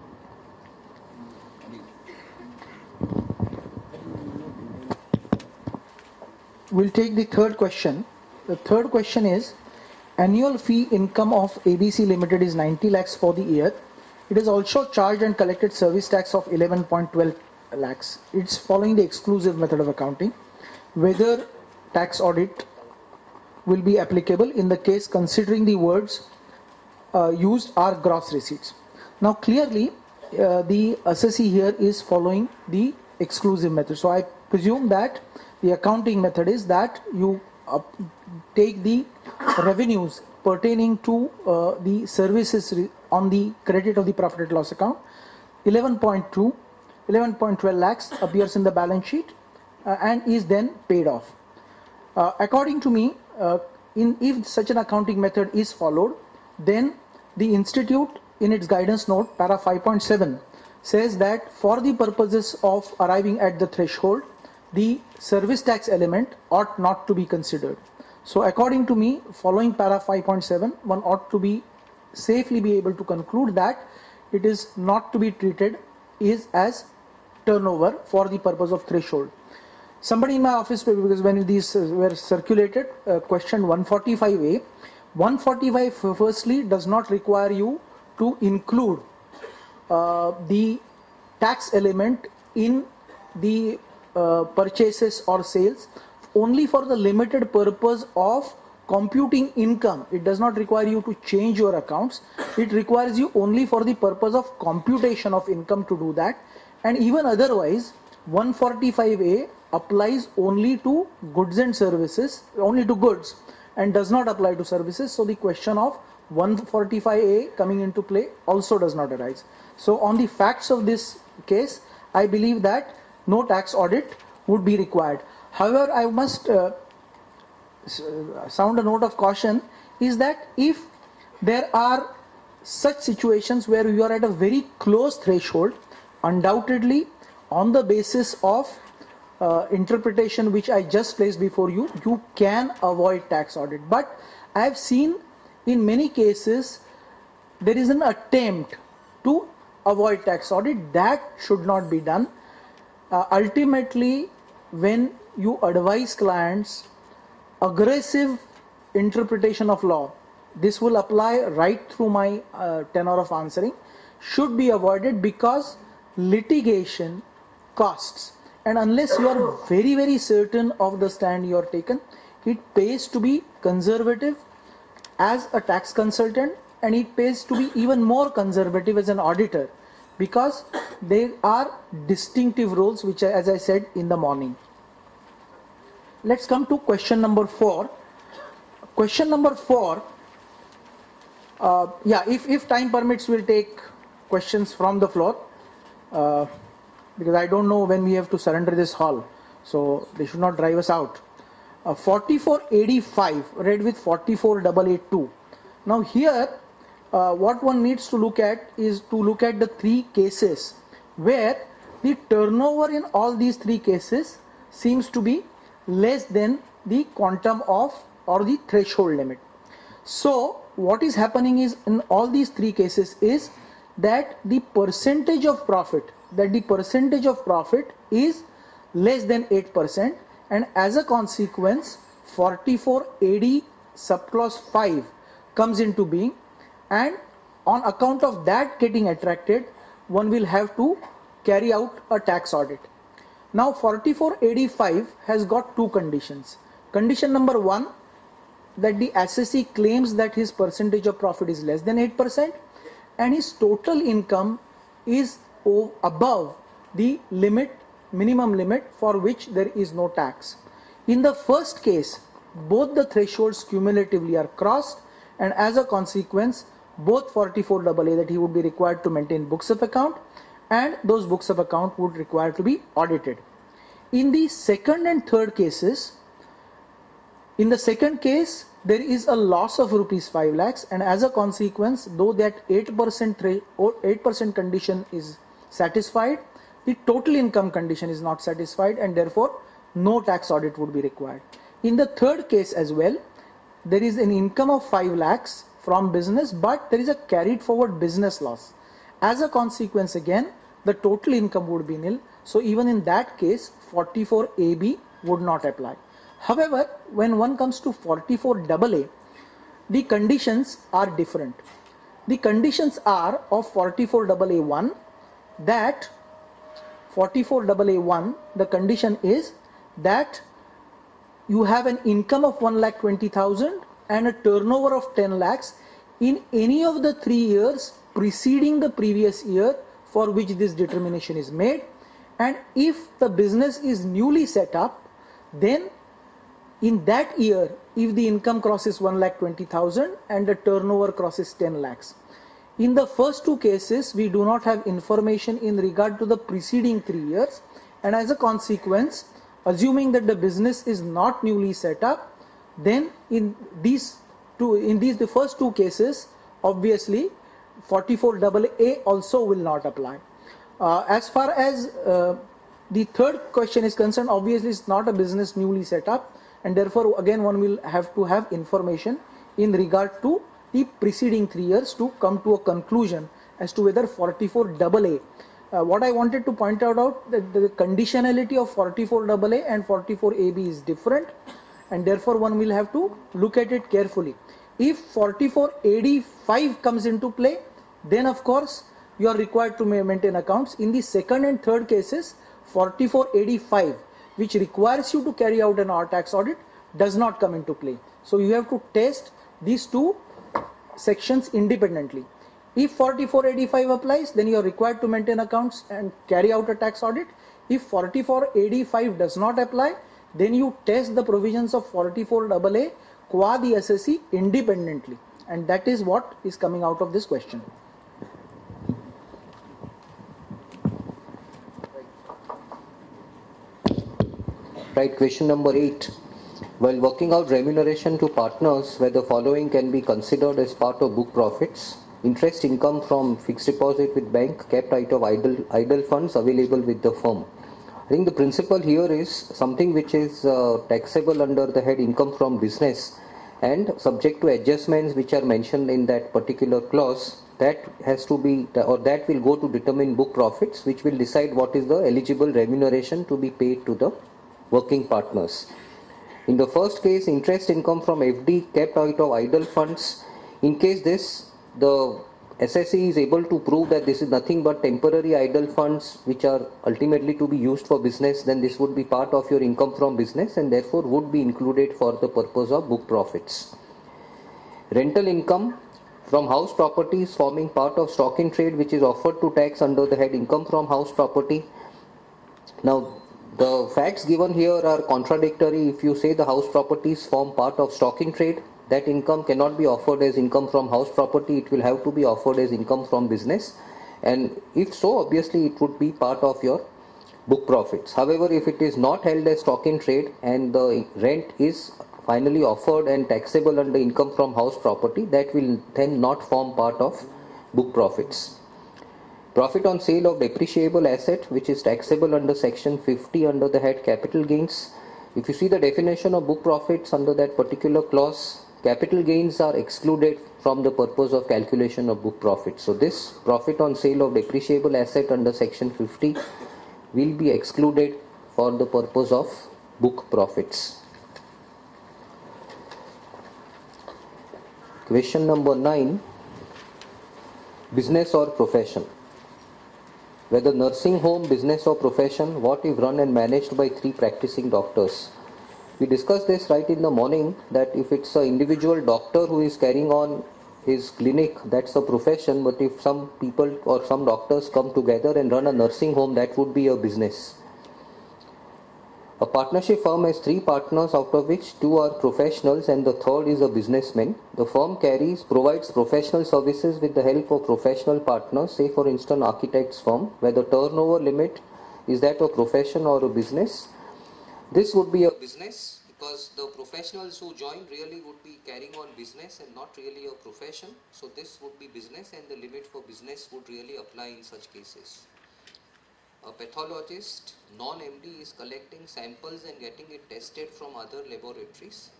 D: We'll take the third question. The third question is, annual fee income of ABC Limited is 90 lakhs for the year. It is also charged and collected service tax of 11.12 lakhs. It's following the exclusive method of accounting. Whether tax audit will be applicable in the case considering the words used are gross receipts. Now clearly the assessee here is following the exclusive method. So I presume that the accounting method is that you take the revenues pertaining to the services on the credit of the profit and loss account. 11.12 lakhs appears in the balance sheet and is then paid off. According to me, if such an accounting method is followed, then the institute in its guidance note, para 5.7, says that for the purposes of arriving at the threshold, the service tax element ought not to be considered. So according to me, following para 5.7, one ought to be safely be able to conclude that it is not to be treated as turnover for the purpose of threshold. Somebody in my office, because when these were circulated, questioned 145A. 145 firstly does not require you to include the tax element in the purchases or sales, only for the limited purpose of computing income. It does not require you to change your accounts. It requires you only for the purpose of computation of income to do that. And even otherwise, 145A applies only to goods and services, only to goods, and does not apply to services. So the question of 145A coming into play also does not arise. So on the facts of this case, I believe that no tax audit would be required. However, I must sound a note of caution, is that if there are such situations where you are at a very close threshold, undoubtedly on the basis of interpretation which I just placed before you, you can avoid tax audit. But I have seen in many cases there is an attempt to avoid tax audit. That should not be done. Ultimately, when you advise clients, aggressive interpretation of law, this will apply right through my tenor of answering, should be avoided, because litigation costs, and unless you are very, very certain of the stand you are taken, it pays to be conservative as a tax consultant, and it pays to be even more conservative as an auditor, because there are distinctive roles which, as I said in the morning. Let's come to question number 4. Question number 4, if time permits, we'll take questions from the floor, because I don't know when we have to surrender this hall, so they should not drive us out. 4485 read with 44882. Now here what one needs to look at is to look at the 3 cases where the turnover in all these 3 cases seems to be less than the quantum of, or the threshold limit. So what is happening is, in all these 3 cases, is that the percentage of profit is less than 8%, and as a consequence 44AD subclause 5 comes into being, and on account of that getting attracted, one will have to carry out a tax audit. Now 4485 has got 2 conditions. Condition number 1, that the assessee claims that his percentage of profit is less than 8% and his total income is above the limit, minimum limit, for which there is no tax. In the first case, both the thresholds cumulatively are crossed, and as a consequence, both 44AA that he would be required to maintain books of account and those books of account would require to be audited. In the second and third cases, in the second case, there is a loss of rupees 5 lakhs, and as a consequence, though that 8% condition is satisfied, the total income condition is not satisfied, and therefore no tax audit would be required. In the third case as well, there is an income of 5 lakhs from business, but there is a carried forward business loss. As a consequence, again, the total income would be nil. So even in that case, 44AB would not apply. However, when one comes to 44AA, the conditions are different. The conditions are of 44AA1 that 44AA1, the condition is that you have an income of 1,20,000 and a turnover of 10 lakhs in any of the 3 years preceding the previous year for which this determination is made, and if the business is newly set up, then in that year, if the income crosses 1,20,000 and the turnover crosses 10 lakhs. In the first two cases, we do not have information in regard to the preceding 3 years, and as a consequence, assuming that the business is not newly set up, then in the first two cases, obviously 44AA also will not apply. As far as the third question is concerned, obviously it's not a business newly set up, and therefore again one will have to have information in regard to the preceding 3 years to come to a conclusion as to whether 44AA. What I wanted to point out that the conditionality of 44AA and 44AB is different, and therefore one will have to look at it carefully. If 44AD5 comes into play, then of course you are required to maintain accounts. In the second and third cases, 44AD5, which requires you to carry out an tax audit, does not come into play. So you have to test these two sections independently. If 44AD5 applies, then you are required to maintain accounts and carry out a tax audit. If 44AD5 does not apply, then you test the provisions of 44AA qua the SSE independently, and that is what is coming out of this question.
E: Right, question number 8. While working out remuneration to partners where the following can be considered as part of book profits: interest income from fixed deposit with bank kept out of idle funds available with the firm. I think the principle here is something which is taxable under the head income from business and subject to adjustments which are mentioned in that particular clause. That has to be, or that will go to determine book profits, which will decide what is the eligible remuneration to be paid to the working partners. In the first case, interest income from FD kept out of idle funds. In case the SSE is able to prove that this is nothing but temporary idle funds which are ultimately to be used for business, then this would be part of your income from business and therefore would be included for the purpose of book profits. Rental income from house properties forming part of stock in trade which is offered to tax under the head income from house property. Now, the facts given here are contradictory. If you say the house properties form part of stock in trade, that income cannot be offered as income from house property, it will have to be offered as income from business, and if so, obviously it would be part of your book profits. However, if it is not held as stock in trade and the rent is finally offered and taxable under income from house property, that will then not form part of book profits. Profit on sale of depreciable asset which is taxable under section 50 under the head capital gains. If you see the definition of book profits under that particular clause, capital gains are excluded from the purpose of calculation of book profit. So this profit on sale of depreciable asset under section 50 will be excluded for the purpose of book profits. Question number 9. Business or profession. Whether nursing home, business or profession, what if run and managed by 3 practicing doctors? We discussed this right in the morning that if it's an individual doctor who is carrying on his clinic, that's a profession, but if some people or some doctors come together and run a nursing home, that would be a business. A partnership firm has 3 partners, out of which 2 are professionals and the third is a businessman. The firm provides professional services with the help of professional partners, say for instance architect's firm, where the turnover limit is that a profession or a business. This would be a business because the professionals who join really would be carrying on business and not really a profession. So this would be business and the limit for business would really apply in such cases. A pathologist, non-MD, is collecting samples and getting it tested from other laboratories.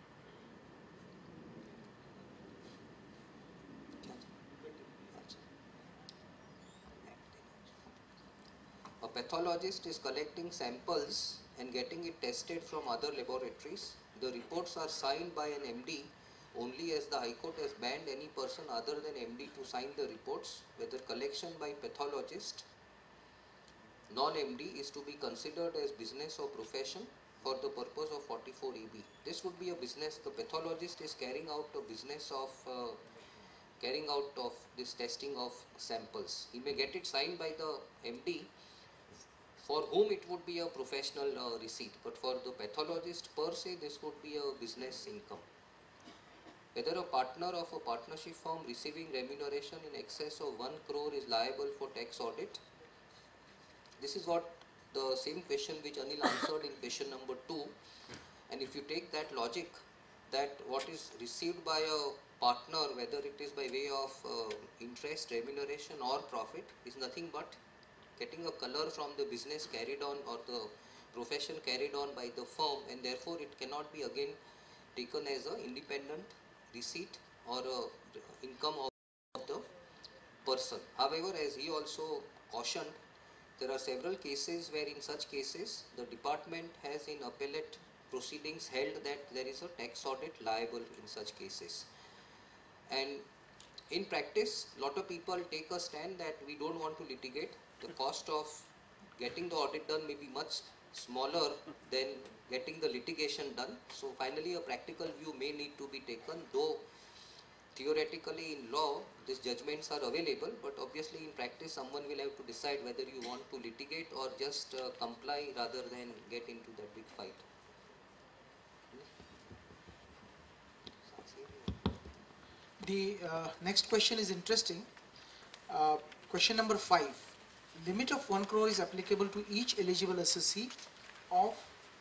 E: A pathologist is collecting samples and getting it tested from other laboratories. The reports are signed by an MD only, as the High Court has banned any person other than MD to sign the reports. Whether collection by pathologist, non-MD, is to be considered as business or profession for the purpose of 44AB. This would be a business. The pathologist is carrying out a business of this testing of samples. He may get it signed by the MD, for whom it would be a professional receipt, but for the pathologist per se, this would be a business income. Whether a partner of a partnership firm receiving remuneration in excess of 1 crore is liable for tax audit. This is what the same question which Anil answered in question number 2. And if you take that logic, that what is received by a partner, whether it is by way of interest, remuneration or profit, is nothing but getting a color from the business carried on or the profession carried on by the firm, and therefore it cannot be again taken as an independent receipt or income of the person. However, as he also cautioned, there are several cases where in such cases the department has in appellate proceedings held that there is a tax audit liable in such cases. And in practice, lot of people take a stand that we don't want to litigate. The cost of getting the audit done may be much smaller than getting the litigation done. So finally a practical view may need to be taken, though theoretically in law these judgments are available, but obviously in practice someone will have to decide whether you want to litigate or just comply rather than get into that big fight.
D: The next question is interesting. Question number 5. Limit of 1 crore is applicable to each eligible assessee of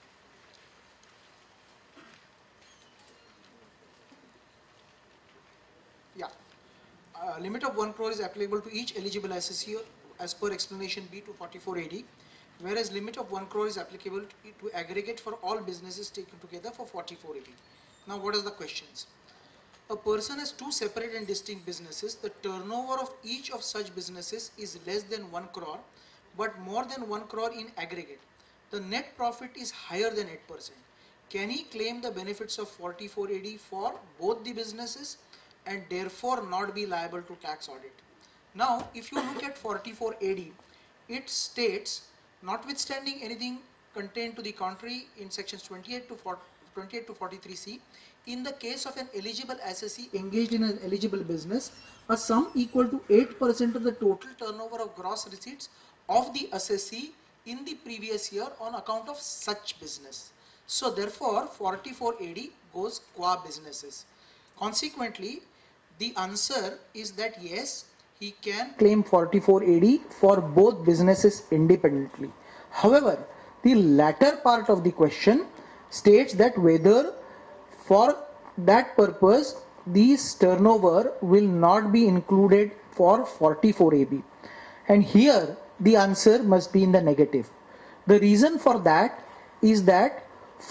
D: limit of 1 crore is applicable to each eligible assessee as per explanation B to 44AD, whereas limit of 1 crore is applicable to aggregate for all businesses taken together for 44AD. Now what are the questions? A person has 2 separate and distinct businesses. The turnover of each of such businesses is less than 1 crore but more than 1 crore in aggregate. The net profit is higher than 8%. Can he claim the benefits of 44AD for both the businesses and therefore not be liable to tax audit? Now if you look at 44AD, it states, notwithstanding anything contained to the contrary in sections 28 to 43C, in the case of an eligible assessee engaged in an eligible business, a sum equal to 8% of the total turnover of gross receipts of the assessee in the previous year on account of such business. So therefore 44AD goes qua businesses. Consequently, the answer is that yes, he can claim 44AD for both businesses independently. However, the latter part of the question states that whether for that purpose these turnover will not be included for 44AB, and here the answer must be in the negative. The reason for that is that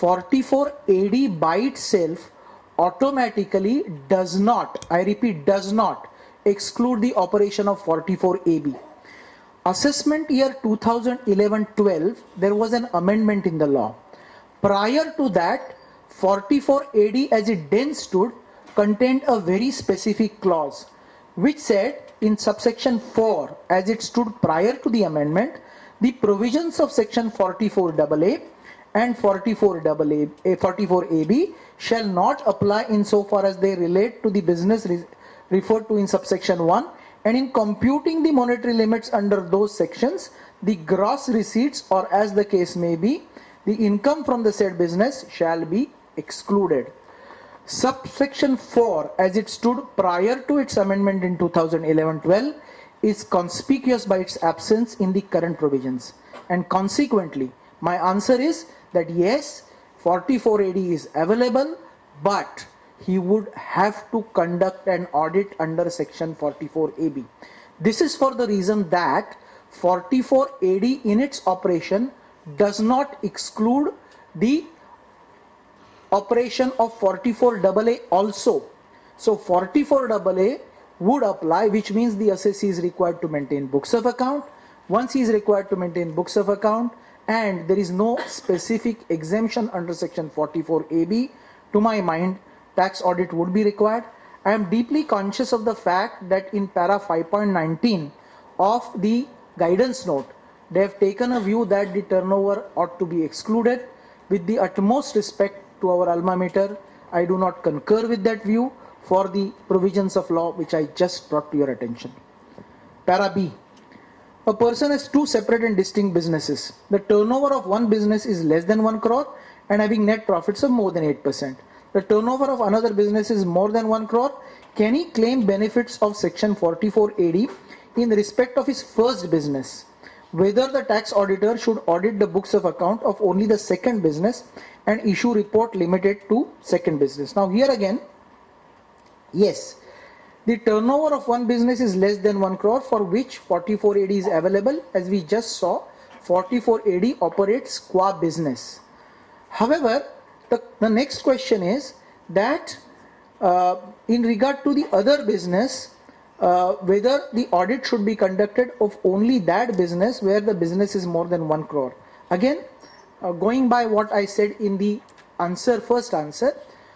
D: 44AD by itself automatically does not, I repeat, does not exclude the operation of 44AB. Assessment year 2011-12, there was an amendment in the law. Prior to that, 44AD as it then stood contained a very specific clause which said in subsection 4 as it stood prior to the amendment, the provisions of section 44AA and 44AB shall not apply insofar as they relate to the business referred to in subsection 1, and in computing the monetary limits under those sections, the gross receipts, or as the case may be, the income from the said business shall be excluded. Subsection 4, as it stood prior to its amendment in 2011-12, is conspicuous by its absence in the current provisions, and consequently my answer is that yes, 44 AD is available, but he would have to conduct an audit under section 44 AB. This is for the reason that 44 AD in its operation does not exclude the operation of 44 AA also. So 44 AA would apply, which means the assessee is required to maintain books of account. Once he is required to maintain books of account and there is no specific exemption under section 44 AB, to my mind tax audit would be required. I am deeply conscious of the fact that in para 5.19 of the guidance note, they have taken a view that the turnover ought to be excluded. With the utmost respect to our alma mater, I do not concur with that view for the provisions of law which I just brought to your attention. Para B. A person has two separate and distinct businesses. The turnover of one business is less than 1 crore and having net profits of more than 8%. The turnover of another business is more than 1 crore. Can he claim benefits of section 44 AD in respect of his first business? Whether the tax auditor should audit the books of account of only the second business and issue report limited to second business. Now here again, yes, the turnover of one business is less than 1 crore for which 44 AD is available. As we just saw, 44 AD operates qua business. However, the next question is that in regard to the other business, whether the audit should be conducted of only that business where the business is more than 1 crore. Again, going by what I said in the first answer,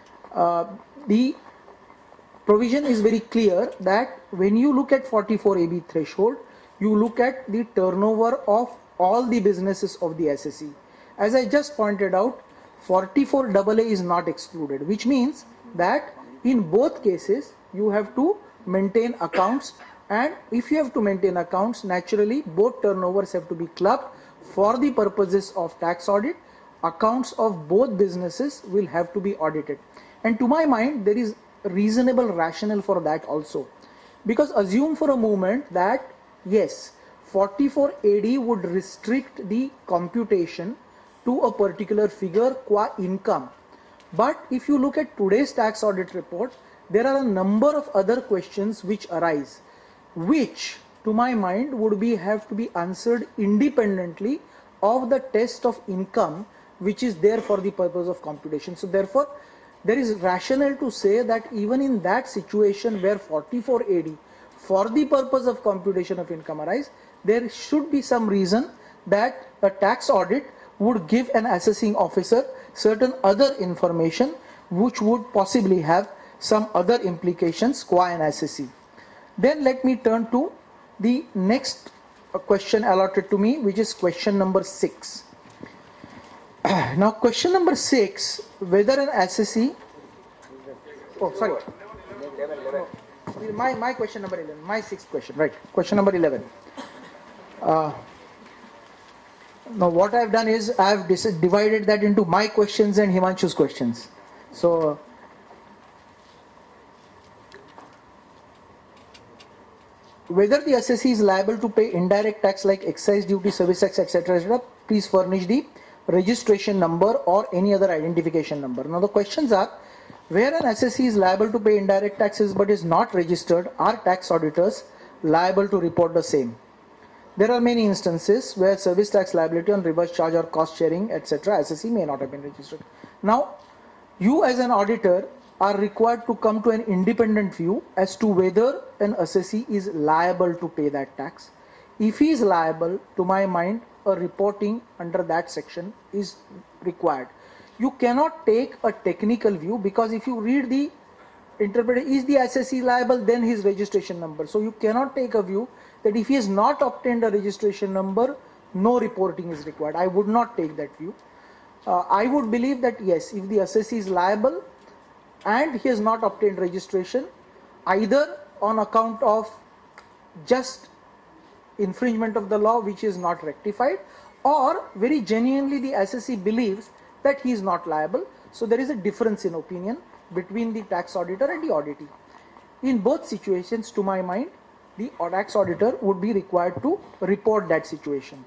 D: the provision is very clear that when you look at 44 AB threshold, you look at the turnover of all the businesses of the SSE. As I just pointed out, 44 AA is not excluded, which means that in both cases you have to maintain accounts, and if you have to maintain accounts, naturally both turnovers have to be clubbed for the purposes of tax audit. Accounts of both businesses will have to be audited, and to my mind there is reasonable rationale for that also, because assume for a moment that yes, 44 AD would restrict the computation to a particular figure qua income, but if you look at today's tax audit report, there are a number of other questions which arise, which to my mind would have to be answered independently of the test of income which is there for the purpose of computation. So therefore there is rationale to say that even in that situation where 44 AD for the purpose of computation of income arise, there should be some reason that a tax audit would give an assessing officer certain other information which would possibly have some other implications qua an assessee. Then let me turn to the next question allotted to me, which is question number 6. Now question number 6, whether an assessee, my question number 11, my 6th question, right, question number 11. Now what I have done is I have divided that into my questions and Himanshu's questions. So whether the assessee is liable to pay indirect tax like excise duty, service tax, etc., please furnish the registration number or any other identification number. Now the questions are, where an assessee is liable to pay indirect taxes but is not registered, are tax auditors liable to report the same? There are many instances where service tax liability on reverse charge or cost sharing, etc., assessee may not have been registered. Now you as an auditor are required to come to an independent view as to whether an assessee is liable to pay that tax. If he is liable, to my mind, a reporting under that section is required. You cannot take a technical view, because if you read the interpretation, is the assessee liable, then his registration number. So you cannot take a view that if he has not obtained a registration number, no reporting is required. I would not take that view. I would believe that yes, if the assessee is liable and he has not obtained registration, either on account of just infringement of the law which is not rectified, or very genuinely the assessee believes that he is not liable. So there is a difference in opinion between the tax auditor and the auditee. In both situations, to my mind, the tax auditor would be required to report that situation.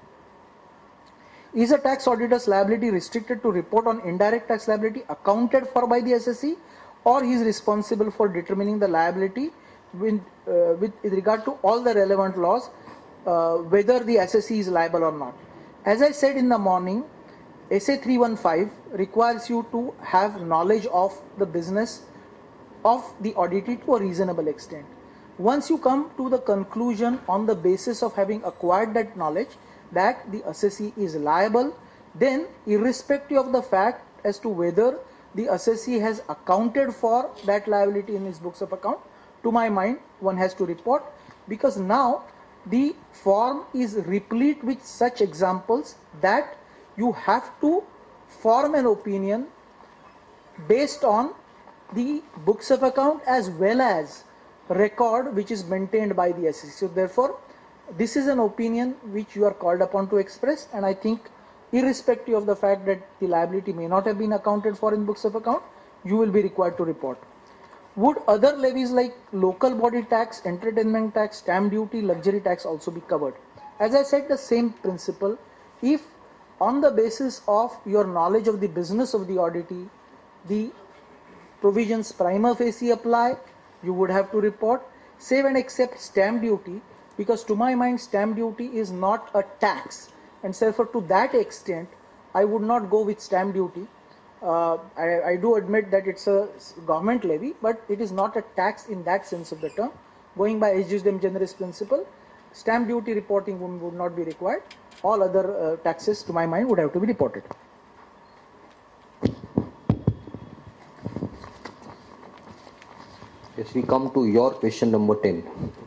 D: Is a tax auditor's liability restricted to report on indirect tax liability accounted for by the assessee, or he is responsible for determining the liability with regard to all the relevant laws, whether the assessee is liable or not? As I said in the morning, SA 315 requires you to have knowledge of the business of the auditee to a reasonable extent. Once you come to the conclusion on the basis of having acquired that knowledge that the assessee is liable, then irrespective of the fact as to whether the assessee has accounted for that liability in his books of account, to my mind one has to report, because now the form is replete with such examples that you have to form an opinion based on the books of account as well as record which is maintained by the assessee. So therefore this is an opinion which you are called upon to express, and I think irrespective of the fact that the liability may not have been accounted for in books of account, you will be required to report. Would other levies like local body tax, entertainment tax, stamp duty, luxury tax also be covered? As I said, the same principle. If on the basis of your knowledge of the business of the auditee, the provisions prima facie apply, you would have to report, save and except stamp duty, because to my mind stamp duty is not a tax, and therefore to that extent I would not go with stamp duty. I do admit that it's a government levy, but it is not a tax in that sense of the term. Going by age justem generis principle, stamp duty reporting would not be required. All other taxes to my mind would have to be reported.
E: Yes, we come to your question number 10.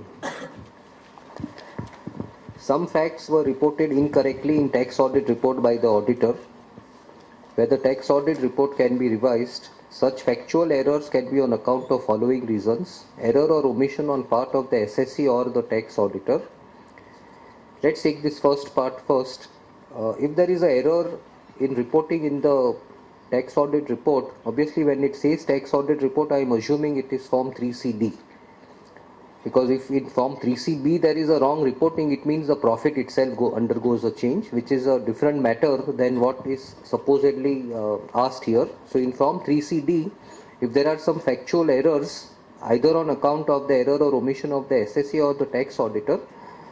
E: Some facts were reported incorrectly in tax audit report by the auditor. Where the tax audit report can be revised, such factual errors can be on account of following reasons: error or omission on part of the assessee or the tax auditor. Let's take this first part first. If there is an error in reporting in the tax audit report, obviously when it says tax audit report, I am assuming it is form 3CD. Because if in form 3CB there is a wrong reporting, it means the profit itself undergoes a change, which is a different matter than what is supposedly asked here. So in form 3CD, if there are some factual errors, either on account of the error or omission of the assessee or the tax auditor,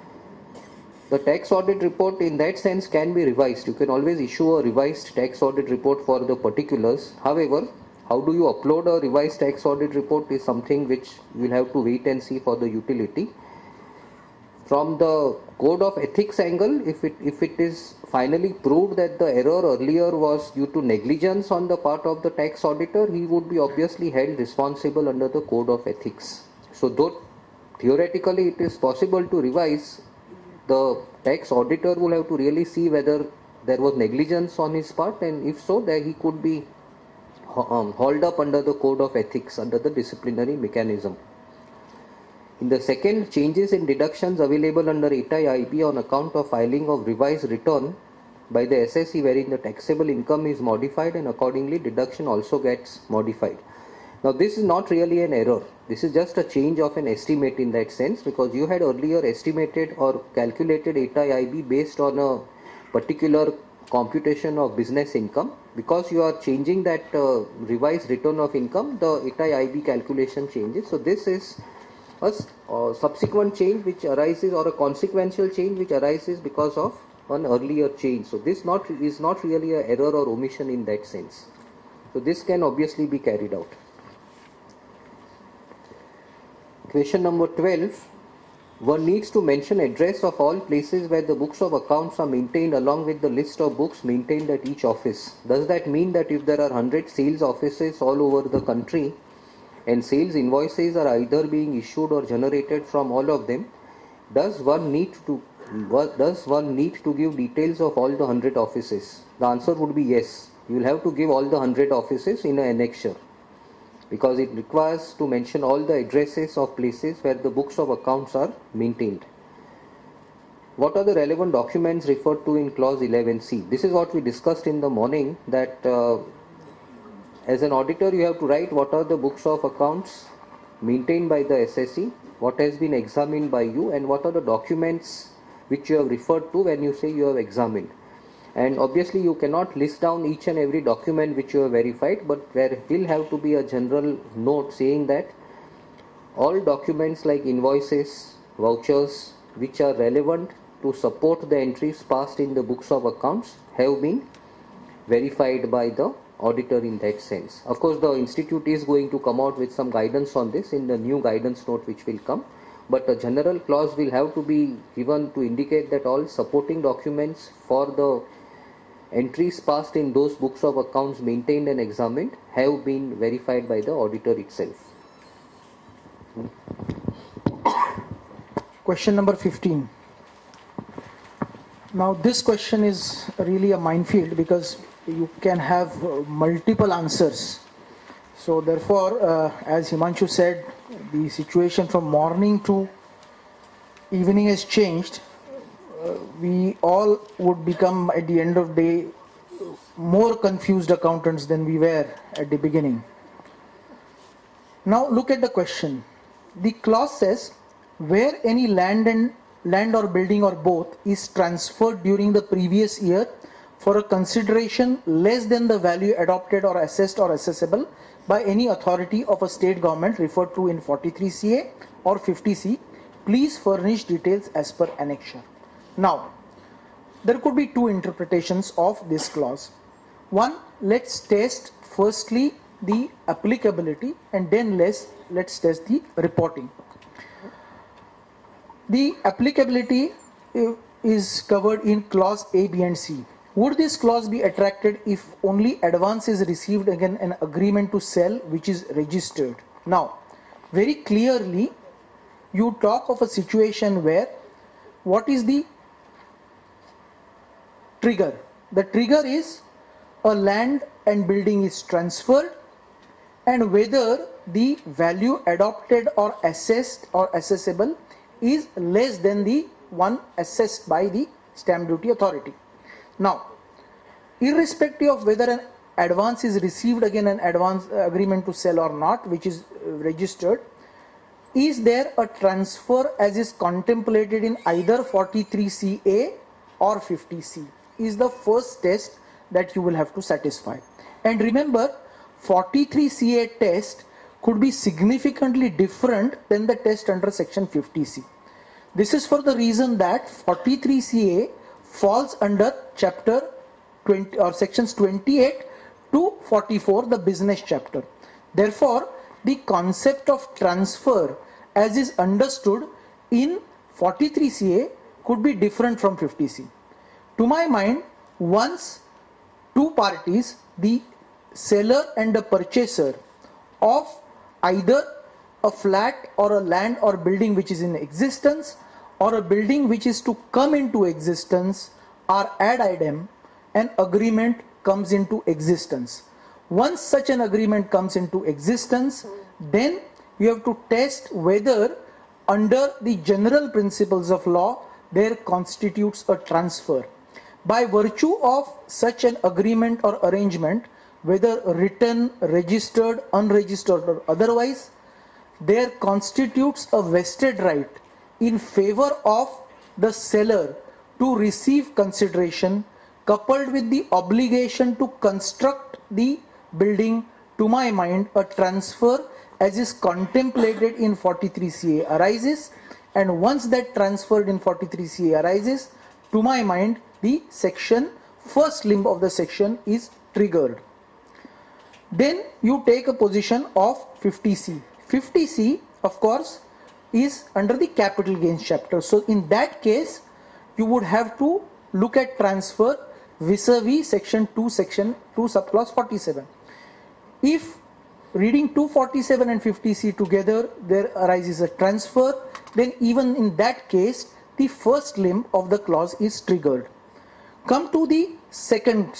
E: the tax audit report in that sense can be revised. You can always issue a revised tax audit report for the particulars. However, how do you upload a revised tax audit report is something which we'll have to wait and see for the utility. From the code of ethics angle, if it is finally proved that the error earlier was due to negligence on the part of the tax auditor, he would be obviously held responsible under the code of ethics. So though theoretically it is possible to revise, the tax auditor will have to really see whether there was negligence on his part, and if so, then he could be hauled up under the code of ethics, under the disciplinary mechanism. In the second, changes in deductions available under 8IIB on account of filing of revised return by the assessee wherein the taxable income is modified and accordingly deduction also gets modified. Now this is not really an error. This is just a change of an estimate in that sense, because you had earlier estimated or calculated 8IIB based on a particular computation of business income. Because you are changing that revised return of income, the 8IIB calculation changes. So this is a subsequent change which arises, or a consequential change which arises because of an earlier change. So this is not really an error or omission in that sense. So this can obviously be carried out. Question number 12. One needs to mention address of all places where the books of accounts are maintained along with the list of books maintained at each office. Does that mean that if there are 100 sales offices all over the country and sales invoices are either being issued or generated from all of them, does one need to give details of all the 100 offices? The answer would be yes. You will have to give all the 100 offices in an annexure, because it requires to mention all the addresses of places where the books of accounts are maintained. what are the relevant documents referred to in clause 11C? This is what we discussed in the morning, that as an auditor you have to write what are the books of accounts maintained by the SSE, what has been examined by you, and what are the documents which you have referred to when you say you have examined. And obviously you cannot list down each and every document which you have verified, but there will have to be a general note saying that all documents like invoices, vouchers which are relevant to support the entries passed in the books of accounts have been verified by the auditor in that sense. Of course, the institute is going to come out with some guidance on this in the new guidance note which will come, but a general clause will have to be given to indicate that all supporting documents for the entries passed in those books of accounts maintained and examined have been verified by the auditor itself.
D: Question number 15. Now this question is really a minefield because you can have multiple answers. So therefore, as Himanshu said, the situation from morning to evening has changed. We all would become at the end of the day more confused accountants than we were at the beginning. Now look at the question. The clause says, where any land or building or both is transferred during the previous year for a consideration less than the value adopted or assessed or assessable by any authority of a state government referred to in 43 CA or 50 C, please furnish details as per annexure. Now, there could be two interpretations of this clause. One, let's test firstly the applicability and then let's test the reporting. The applicability is covered in clause A, B and C. Would this clause be attracted if only advance is received against an agreement to sell which is registered? Now, very clearly you talk of a situation where what is the trigger? The trigger is a land and building is transferred and whether the value adopted or assessed or assessable is less than the one assessed by the stamp duty authority. Now, irrespective of whether an advance is received against an advance agreement to sell or not, which is registered, is there a transfer as is contemplated in either 43CA or 50C? Is the first test that you will have to satisfy. And remember, 43CA test could be significantly different than the test under section 50C. This is for the reason that 43CA falls under chapter 20 or sections 28 to 44, the business chapter. Therefore, the concept of transfer as is understood in 43CA could be different from 50C. To my mind, once two parties, the seller and the purchaser of either a flat or a land or building which is in existence or a building which is to come into existence are ad idem, an agreement comes into existence. Once such an agreement comes into existence, then you have to test whether under the general principles of law there constitutes a transfer. By virtue of such an agreement or arrangement, whether written, registered, unregistered or otherwise, there constitutes a vested right in favor of the seller to receive consideration coupled with the obligation to construct the building. To my mind, a transfer as is contemplated in 43CA arises, and once that transferred in 43CA arises, to my mind, the section, first limb of the section is triggered. Then you take a position of 50C. 50C, of course, is under the capital gains chapter. So in that case, you would have to look at transfer vis-a-vis section 2 subclause 47. If reading 247 and 50C together, there arises a transfer, then even in that case, the first limb of the clause is triggered. Come to the second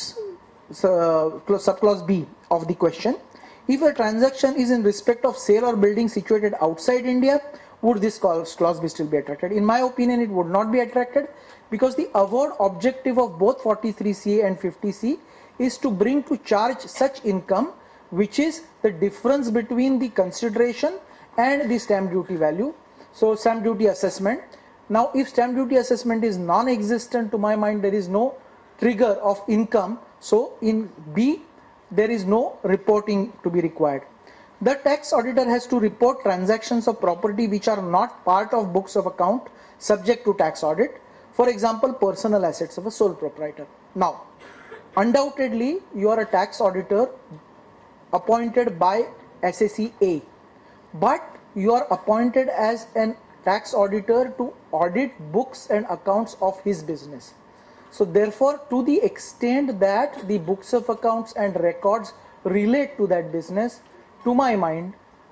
D: subclause B of the question. If a transaction is in respect of sale or building situated outside India would this clause be still be attracted? In my opinion, it would not be attracted, because the avowed objective of both 43CA and 50C is to bring to charge such income which is the difference between the consideration and the stamp duty value. So stamp duty assessment. Now if stamp duty assessment is non-existent, to my mind there is no trigger of income, so in B there is no reporting to be required. The tax auditor has to report transactions of property which are not part of books of account subject to tax audit. For example, personal assets of a sole proprietor. Now, undoubtedly you are a tax auditor appointed by SACA, but you are appointed as an tax auditor to audit books and accounts of his business. So therefore, to the extent that the books of accounts and records relate to that business, to my mind,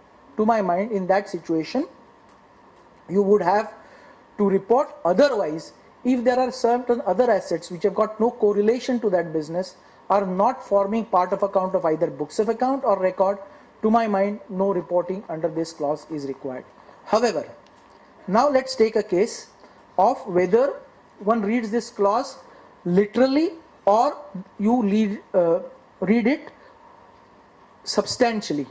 D: in that situation, you would have to report. Otherwise, if there are certain other assets which have got no correlation to that business, are not forming part of account of either books of account or record, to my mind, no reporting under this clause is required. However, now let's take a case of whether one reads this clause literally or you read it substantially.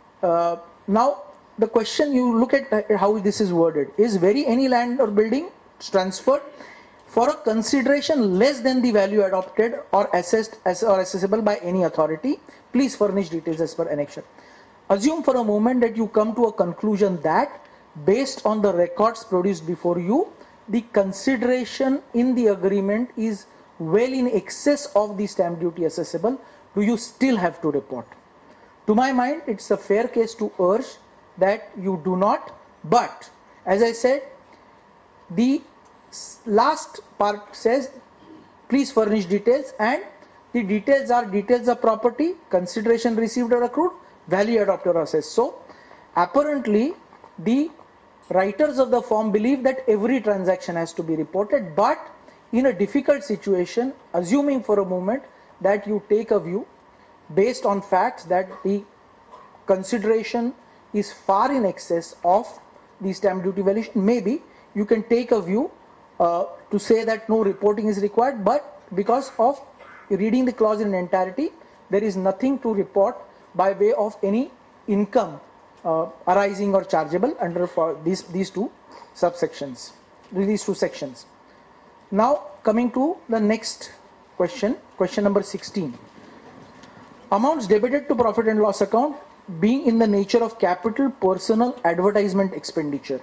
D: Now the question, you look at how this is worded, is very any land or building transferred for a consideration less than the value adopted or assessed as or assessable by any authority. Please furnish details as per annexure. Assume for a moment that you come to a conclusion that based on the records produced before you, the consideration in the agreement is well in excess of the stamp duty assessable. Do you still have to report? To my mind, it's a fair case to urge that you do not, but as I said, the last part says please furnish details, and the details are details of property, consideration received or accrued, value adopted or assessed. So apparently the writers of the form believe that every transaction has to be reported, but in a difficult situation, assuming for a moment that you take a view based on facts that the consideration is far in excess of the stamp duty valuation, maybe you can take a view to say that no reporting is required, but because of reading the clause in entirety, there is nothing to report by way of any income arising or chargeable under for these two subsections, these two sections. Now coming to the next question, question number 16. Amounts debited to profit and loss account being in the nature of capital, personal, advertisement expenditure.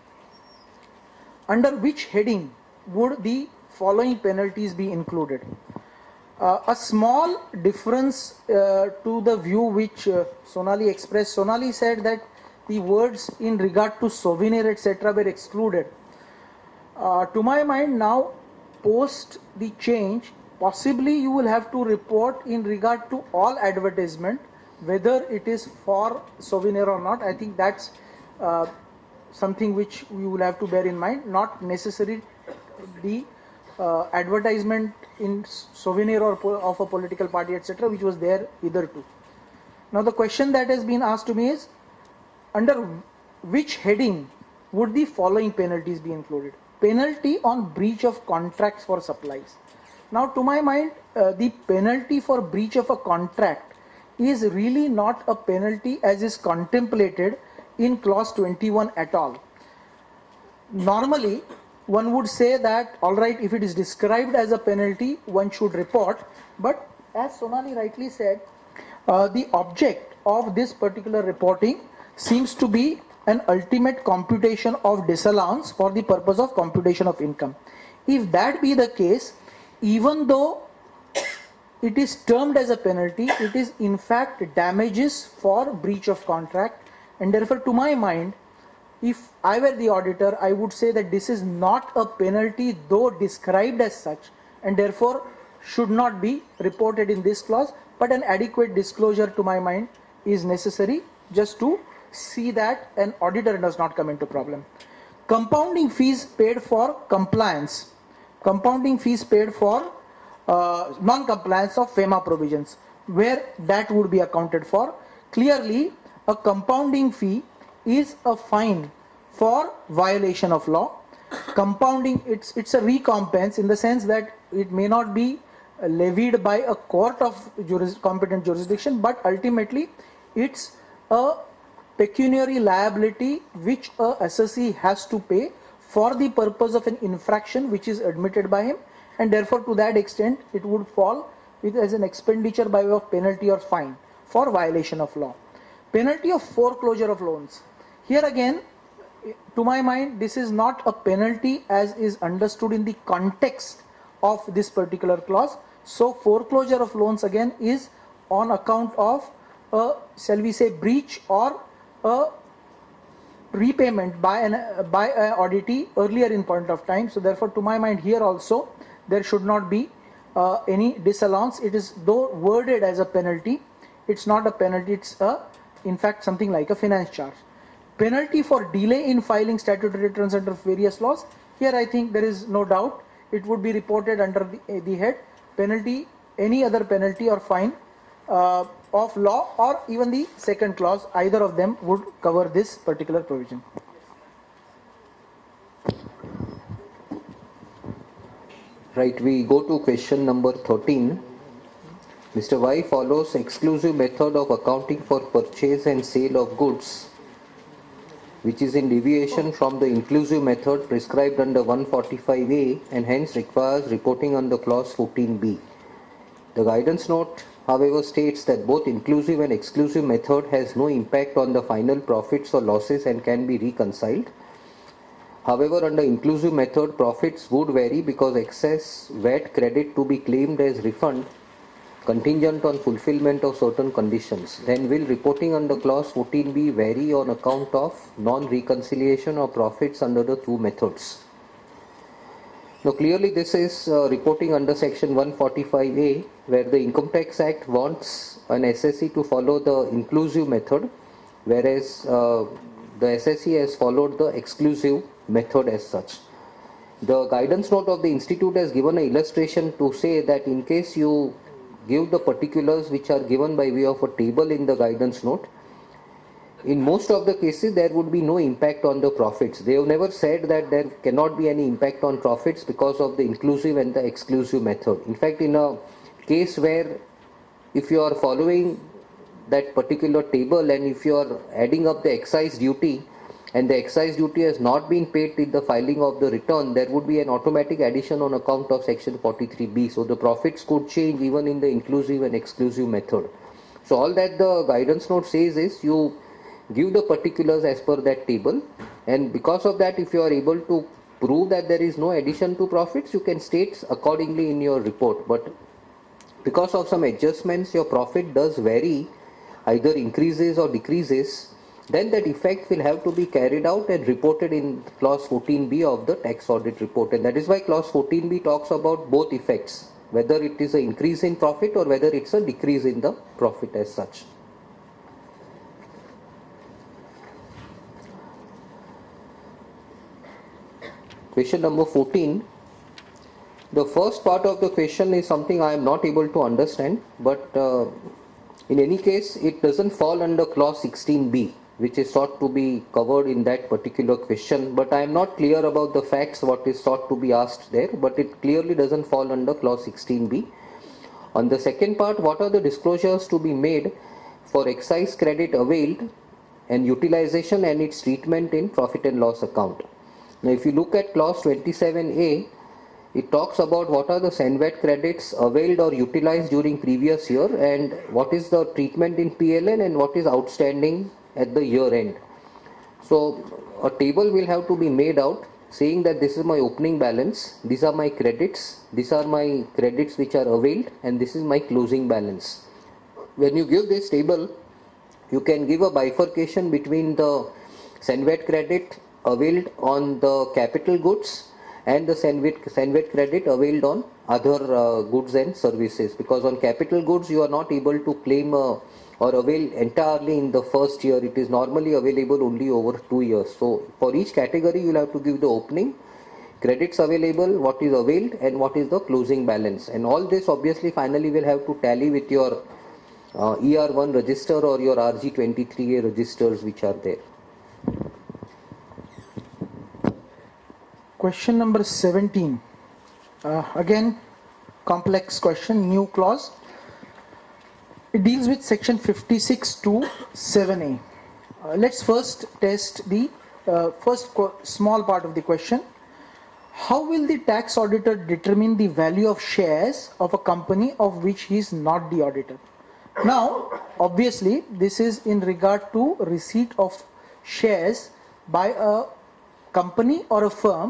D: Under which heading would the following penalties be included? A small difference to the view which Sonali expressed. Sonali said that the words in regard to souvenir etc. were excluded. To my mind, now post the change, possibly you will have to report in regard to all advertisement, whether it is for souvenir or not. I think that's something which we will have to bear in mind, not necessarily the advertisement in souvenir or of a political party etc., which was there hitherto. Now the question that has been asked to me is, under which heading would the following penalties be included? Penalty on breach of contracts for supplies. Now to my mind, the penalty for breach of a contract is really not a penalty as is contemplated in clause 21 at all. Normally one would say that alright, if it is described as a penalty, one should report, but as Sonali rightly said, the object of this particular reporting seems to be an ultimate computation of disallowance for the purpose of computation of income. If that be the case, even though it is termed as a penalty, it is in fact damages for breach of contract, and therefore to my mind, if I were the auditor, I would say that this is not a penalty though described as such, and therefore should not be reported in this clause, but an adequate disclosure to my mind is necessary just to see that an auditor does not come into problem. Compounding fees paid for compliance, compounding fees paid for non-compliance of FEMA provisions, where that would be accounted for. Clearly, a compounding fee is a fine for violation of law. Compounding, it's a recompense in the sense that it may not be levied by a court of competent jurisdiction, but ultimately it's a pecuniary liability which a assessee has to pay for the purpose of an infraction which is admitted by him, and therefore to that extent it would fall as an expenditure by way of penalty or fine for violation of law. Penalty of foreclosure of loans. Here again, to my mind, this is not a penalty as is understood in the context of this particular clause. So foreclosure of loans again is on account of a, shall we say, breach or a repayment by an auditee earlier in point of time. So therefore, to my mind, here also there should not be any disallowance. It is though worded as a penalty, it's not a penalty, it's in fact something like a finance charge. Penalty for delay in filing statutory returns under various laws. Here I think there is no doubt it would be reported under the head penalty, any other penalty or fine of law, or even the second clause, either of them would cover this particular provision.
E: Right, we go to question number 13. Mr. Y follows exclusive method of accounting for purchase and sale of goods, which is in deviation from the inclusive method prescribed under 145A and hence requires reporting under clause 14B. The guidance note, however, states that both inclusive and exclusive method has no impact on the final profits or losses and can be reconciled. However, under inclusive method, profits would vary because excess VAT credit to be claimed as refund contingent on fulfillment of certain conditions. Then will reporting under clause 14B vary on account of non-reconciliation of profits under the two methods? Now clearly this is reporting under section 145A, where the Income Tax Act wants an SSE to follow the inclusive method, whereas the SSE has followed the exclusive method as such. The guidance note of the institute has given an illustration to say that in case you give the particulars which are given by way of a table in the guidance note, in most of the cases there would be no impact on the profits. They have never said that there cannot be any impact on profits because of the inclusive and the exclusive method. In fact, in a case where if you are following that particular table and if you are adding up the excise duty and the excise duty has not been paid in the filing of the return, there would be an automatic addition on account of section 43B. So the profits could change even in the inclusive and exclusive method. So all that the guidance note says is you give the particulars as per that table, and because of that, if you are able to prove that there is no addition to profits, you can state accordingly in your report. But because of some adjustments, your profit does vary, either increases or decreases, then that effect will have to be carried out and reported in clause 14B of the tax audit report. And that is why clause 14B talks about both effects, whether it is an increase in profit or whether it's a decrease in the profit as such. Question number 14. The first part of the question is something I am not able to understand, but in any case it doesn't fall under clause 16B, which is sought to be covered in that particular question, but I am not clear about the facts what is sought to be asked there, but it clearly doesn't fall under clause 16B. On the second part, what are the disclosures to be made for excise credit availed and utilization and its treatment in profit and loss account? Now if you look at clause 27A, it talks about what are the SENVAT credits availed or utilized during previous year and what is the treatment in PLN and what is outstanding at the year end. So a table will have to be made out saying that this is my opening balance, these are my credits, these are my credits which are availed, and this is my closing balance. When you give this table, you can give a bifurcation between the SENVAT credit availed on the capital goods and the SENVAT credit availed on other goods and services, because on capital goods you are not able to claim or avail entirely in the first year. It is normally available only over 2 years. So for each category you will have to give the opening, credits available, what is availed, and what is the closing balance, and all this obviously finally will have to tally with your ER1 register or your RG23A registers which are there.
D: question number 17. Again, complex question, new clause. It deals with section 56 to 7a. Let's first test the small part of the question. How will the tax auditor determine the value of shares of a company of which he is not the auditor? Now, obviously, this is in regard to receipt of shares by a company or a firm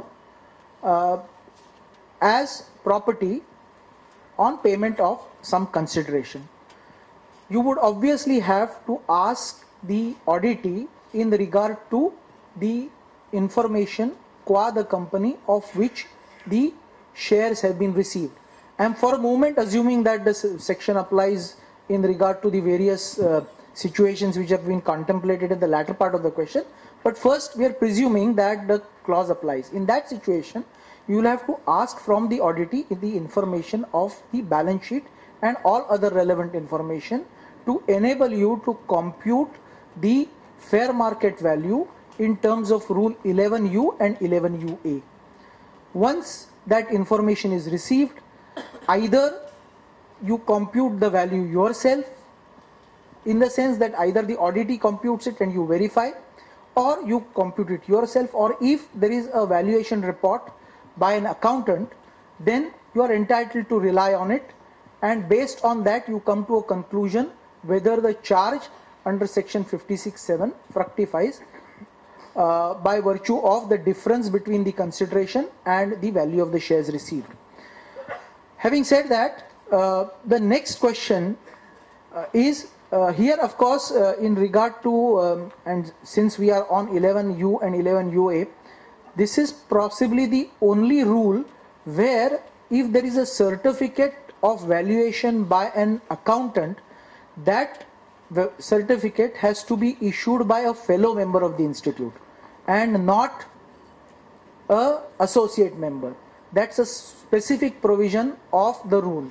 D: as property on payment of some consideration. You would obviously have to ask the auditee in regard to the information qua the company of which the shares have been received. I am for a moment assuming that this section applies in regard to the various situations which have been contemplated in the latter part of the question, but first we are presuming that the clause applies. In that situation, you will have to ask from the auditee the information of the balance sheet and all other relevant information to enable you to compute the fair market value in terms of rule 11U and 11UA. Once that information is received, either you compute the value yourself, in the sense that either the auditee computes it and you verify, or you compute it yourself, or if there is a valuation report by an accountant, then you are entitled to rely on it, and based on that you come to a conclusion whether the charge under section 56(7) fructifies by virtue of the difference between the consideration and the value of the shares received. Having said that, the next question is here, of course, in regard to, and since we are on 11U and 11UA, this is possibly the only rule where if there is a certificate of valuation by an accountant, that the certificate has to be issued by a fellow member of the institute and not a associate member. That's a specific provision of the rule.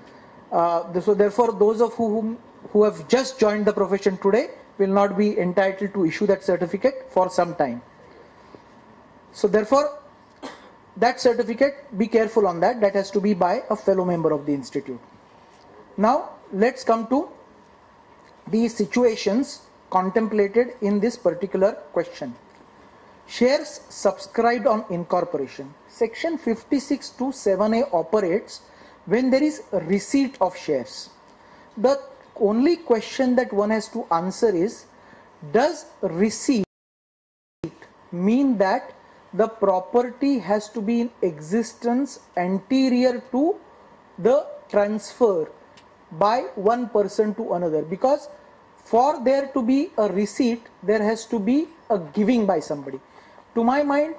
D: So therefore, those of whom who have just joined the profession today will not be entitled to issue that certificate for some time. So therefore, that certificate, be careful on that, that has to be by a fellow member of the institute. Now let's come to the situations contemplated in this particular question. Shares subscribed on incorporation. Section 56 to 7a operates when there is a receipt of shares. The only question that one has to answer is, does receipt mean that the property has to be in existence anterior to the transfer by one person to another? Because for there to be a receipt, there has to be a giving by somebody. To my mind,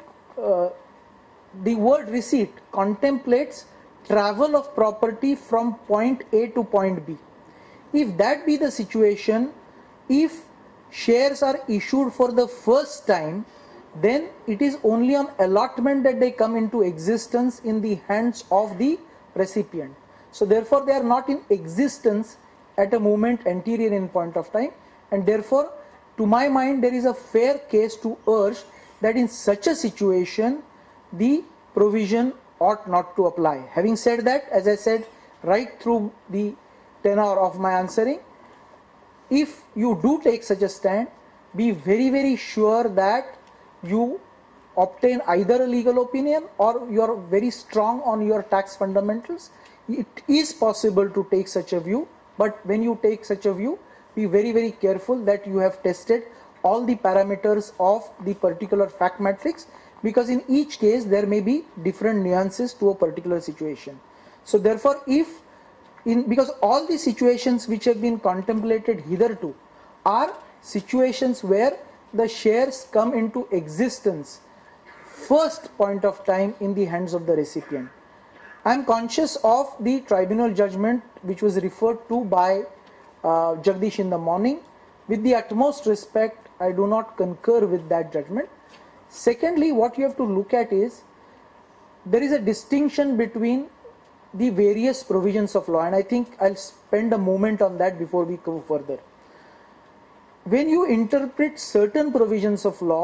D: the word receipt contemplates travel of property from point A to point B. If that be the situation, if shares are issued for the first time, then it is only on allotment that they come into existence in the hands of the recipient. So therefore they are not in existence at a moment anterior in point of time, and therefore to my mind there is a fair case to urge that in such a situation the provision ought not to apply. Having said that, as I said right through the tenor of my answering, if you do take such a stand, be very sure that you obtain either a legal opinion or you are very strong on your tax fundamentals. It is possible to take such a view, but when you take such a view, be very careful that you have tested all the parameters of the particular fact matrix, because in each case there may be different nuances to a particular situation. So therefore, because all the situations which have been contemplated hitherto are situations where the shares come into existence first point of time in the hands of the recipient. I am conscious of the tribunal judgment which was referred to by Jagdish in the morning. With the utmost respect, I do not concur with that judgment. Secondly, what you have to look at is, there is a distinction between the various provisions of law, and I think I'll spend a moment on that before we go further. When you interpret certain provisions of law,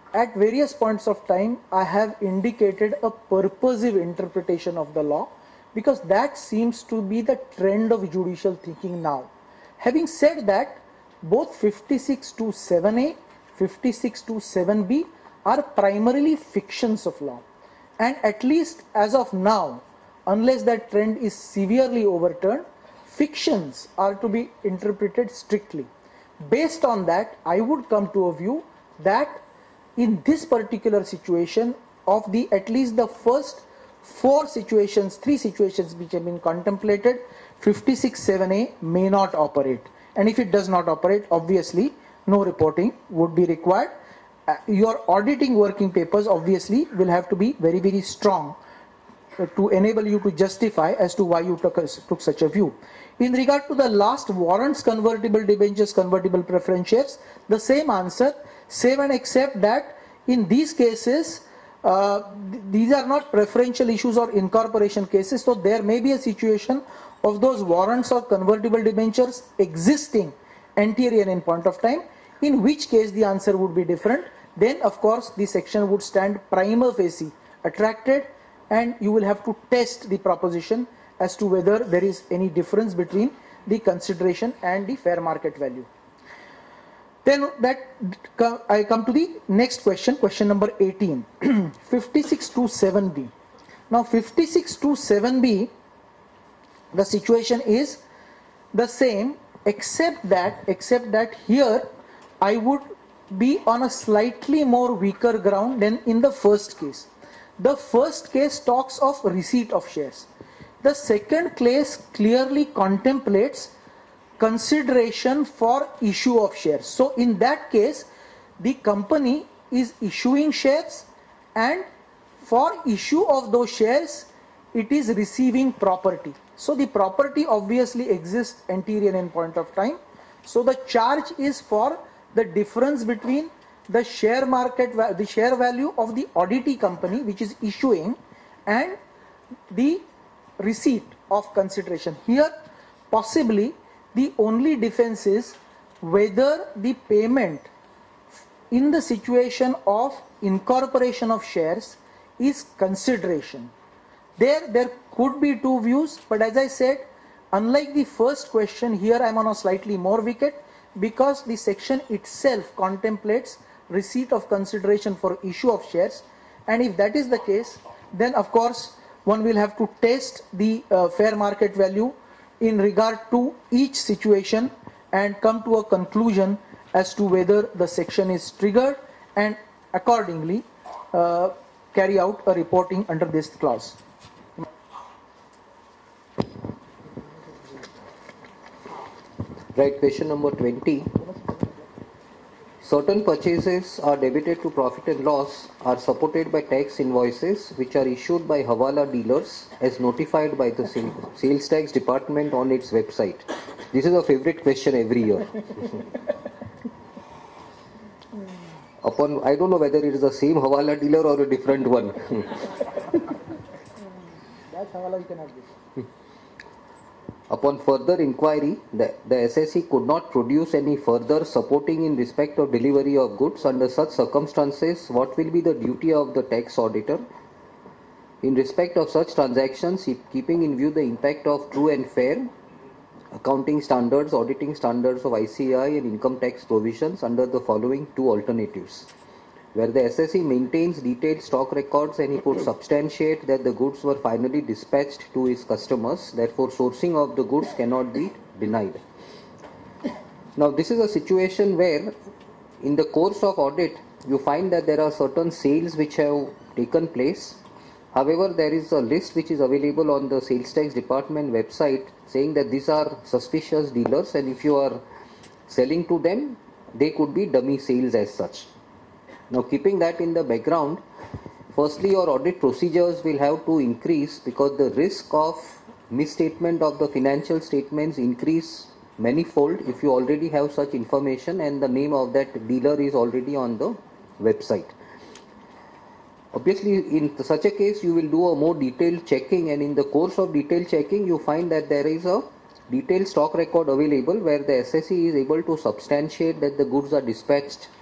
D: at various points of time I have indicated a purposive interpretation of the law, because that seems to be the trend of judicial thinking now. Having said that, both 56 to 7a, 56 to 7b are primarily fictions of law, and at least as of now, unless that trend is severely overturned, fictions are to be interpreted strictly. Based on that, I would come to a view that in this particular situation, of the at least the first three situations which have been contemplated, 56(7)(a) may not operate, and if it does not operate, obviously no reporting would be required. Your auditing working papers obviously will have to be very, very strong to enable you to justify as to why you took such a view. In regard to the last, warrants, convertible debentures, convertible preference shares, the same answer, save and accept that in these cases, these are not preferential issues or incorporation cases, so there may be a situation of those warrants or convertible debentures existing anterior in point of time, in which case the answer would be different. Then of course the section would stand prima facie attracted, and you will have to test the proposition as to whether there is any difference between the consideration and the fair market value. Then I come to the next question, question number 18, 56 to 7b. Now 56 to 7b, the situation is the same, except that here I would be on a slightly more weaker ground than in the first case. The first case talks of receipt of shares. The second case clearly contemplates consideration for issue of shares. So in that case, the company is issuing shares, and for issue of those shares, it is receiving property. So the property obviously exists anterior in point of time. So the charge is for the difference between the share market, the share value of the auditee company which is issuing, and the receipt of consideration. Here possibly the only defense is whether the payment in the situation of incorporation of shares is consideration. There could be two views, but as I said, unlike the first question, here I am on a slightly more wicket, because the section itself contemplates receipt of consideration for issue of shares, and if that is the case, then of course one will have to test the fair market value in regard to each situation and come to a conclusion as to whether the section is triggered, and accordingly carry out a reporting under this clause.
E: Right, question number 20. Certain purchases are debited to profit and loss are supported by tax invoices which are issued by Hawala dealers as notified by the sales tax department on its website. This is a favorite question every year. I don't know whether it is the same Hawala dealer or a different one.
D: That Hawala you cannot do.
E: Upon further inquiry, the SSE could not produce any further supporting in respect of delivery of goods. Under such circumstances, what will be the duty of the tax auditor? In respect of such transactions, keeping in view the impact of true and fair accounting standards, auditing standards of ICAI and income tax provisions under the following two alternatives. Where the SSE maintains detailed stock records and he could substantiate that the goods were finally dispatched to his customers, therefore sourcing of the goods cannot be denied. Now this is a situation where in the course of audit you find that there are certain sales which have taken place. However, there is a list which is available on the sales tax department website saying that these are suspicious dealers, and if you are selling to them, they could be dummy sales as such. Now keeping that in the background, firstly your audit procedures will have to increase because the risk of misstatement of the financial statements increase manifold if you already have such information and the name of that dealer is already on the website. Obviously in such a case you will do a more detailed checking, and in the course of detailed checking you find that there is a detailed stock record available where the SSE is able to substantiate that the goods are dispatched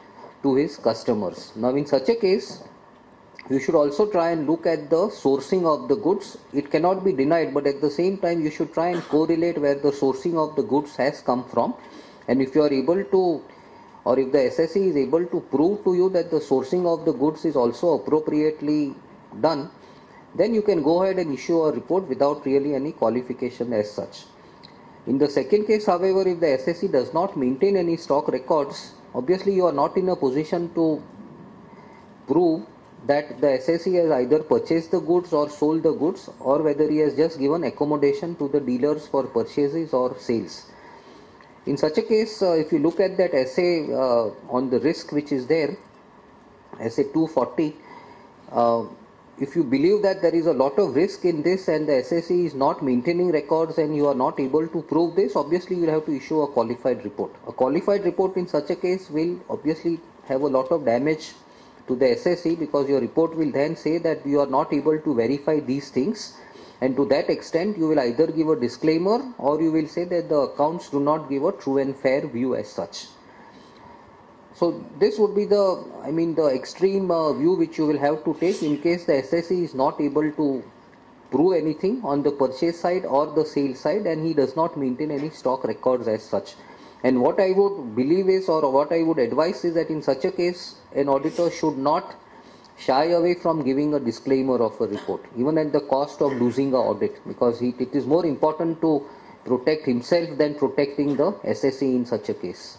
E: to his customers. Now in such a case, you should also try and look at the sourcing of the goods. It cannot be denied, but at the same time you should try and correlate where the sourcing of the goods has come from. And if you are able to, or if the SSE is able to prove to you that the sourcing of the goods is also appropriately done, then you can go ahead and issue a report without really any qualification as such. In the second case, however, if the SSE does not maintain any stock records, obviously you are not in a position to prove that the SSE has either purchased the goods or sold the goods, or whether he has just given accommodation to the dealers for purchases or sales. In such a case, if you look at that essay on the risk which is there, essay 240, if you believe that there is a lot of risk in this and the SSE is not maintaining records and you are not able to prove this, obviously you will have to issue a qualified report. A qualified report in such a case will obviously have a lot of damage to the SSE, because your report will then say that you are not able to verify these things, and to that extent you will either give a disclaimer or you will say that the accounts do not give a true and fair view as such. So this would be the extreme view which you will have to take in case the SSE is not able to prove anything on the purchase side or the sale side, and he does not maintain any stock records as such. And what I would believe is, or what I would advise is, that in such a case an auditor should not shy away from giving a disclaimer of a report, even at the cost of losing an audit, because it is more important to protect himself than protecting the SSE in such a case.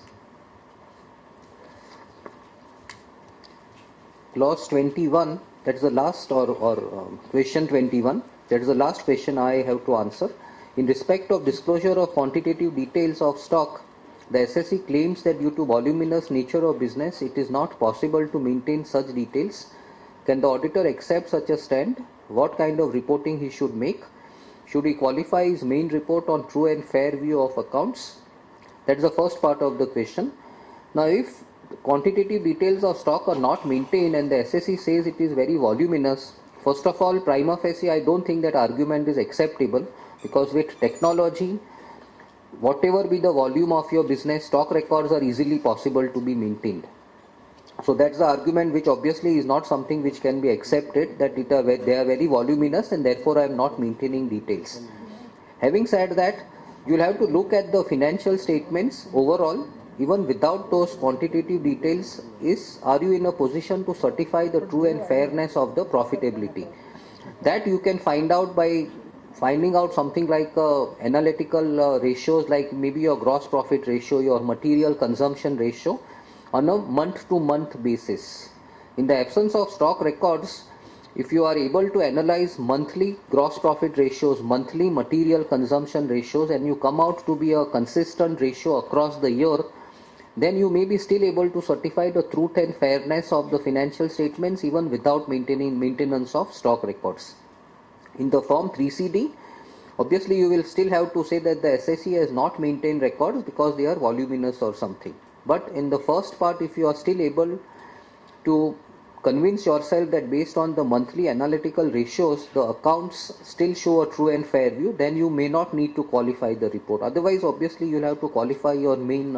E: Clause 21, that is the last, question 21, that is the last question I have to answer. In respect of disclosure of quantitative details of stock, the SSE claims that due to voluminous nature of business, it is not possible to maintain such details. Can the auditor accept such a stand? What kind of reporting he should make? Should he qualify his main report on true and fair view of accounts? That is the first part of the question. Now, if quantitative details of stock are not maintained and the SSE says it is very voluminous, first of all, prima facie, I don't think that argument is acceptable, because with technology, whatever be the volume of your business, stock records are easily possible to be maintained. So that's the argument which obviously is not something which can be accepted, that they are very voluminous and therefore I am not maintaining details. Having said that, you will have to look at the financial statements overall. Even without those quantitative details, are you in a position to certify the true and fairness of the profitability? That you can find out by finding out something like analytical ratios, like maybe your gross profit ratio, your material consumption ratio, on a month-to-month basis. In the absence of stock records, if you are able to analyze monthly gross profit ratios, monthly material consumption ratios, and you come out to be a consistent ratio across the year, then you may be still able to certify the truth and fairness of the financial statements even without maintenance of stock records. In the form 3CD, obviously you will still have to say that the SSE has not maintained records because they are voluminous or something. But in the first part, if you are still able to convince yourself that based on the monthly analytical ratios, the accounts still show a true and fair view, then you may not need to qualify the report. Otherwise, obviously, you will have to qualify your main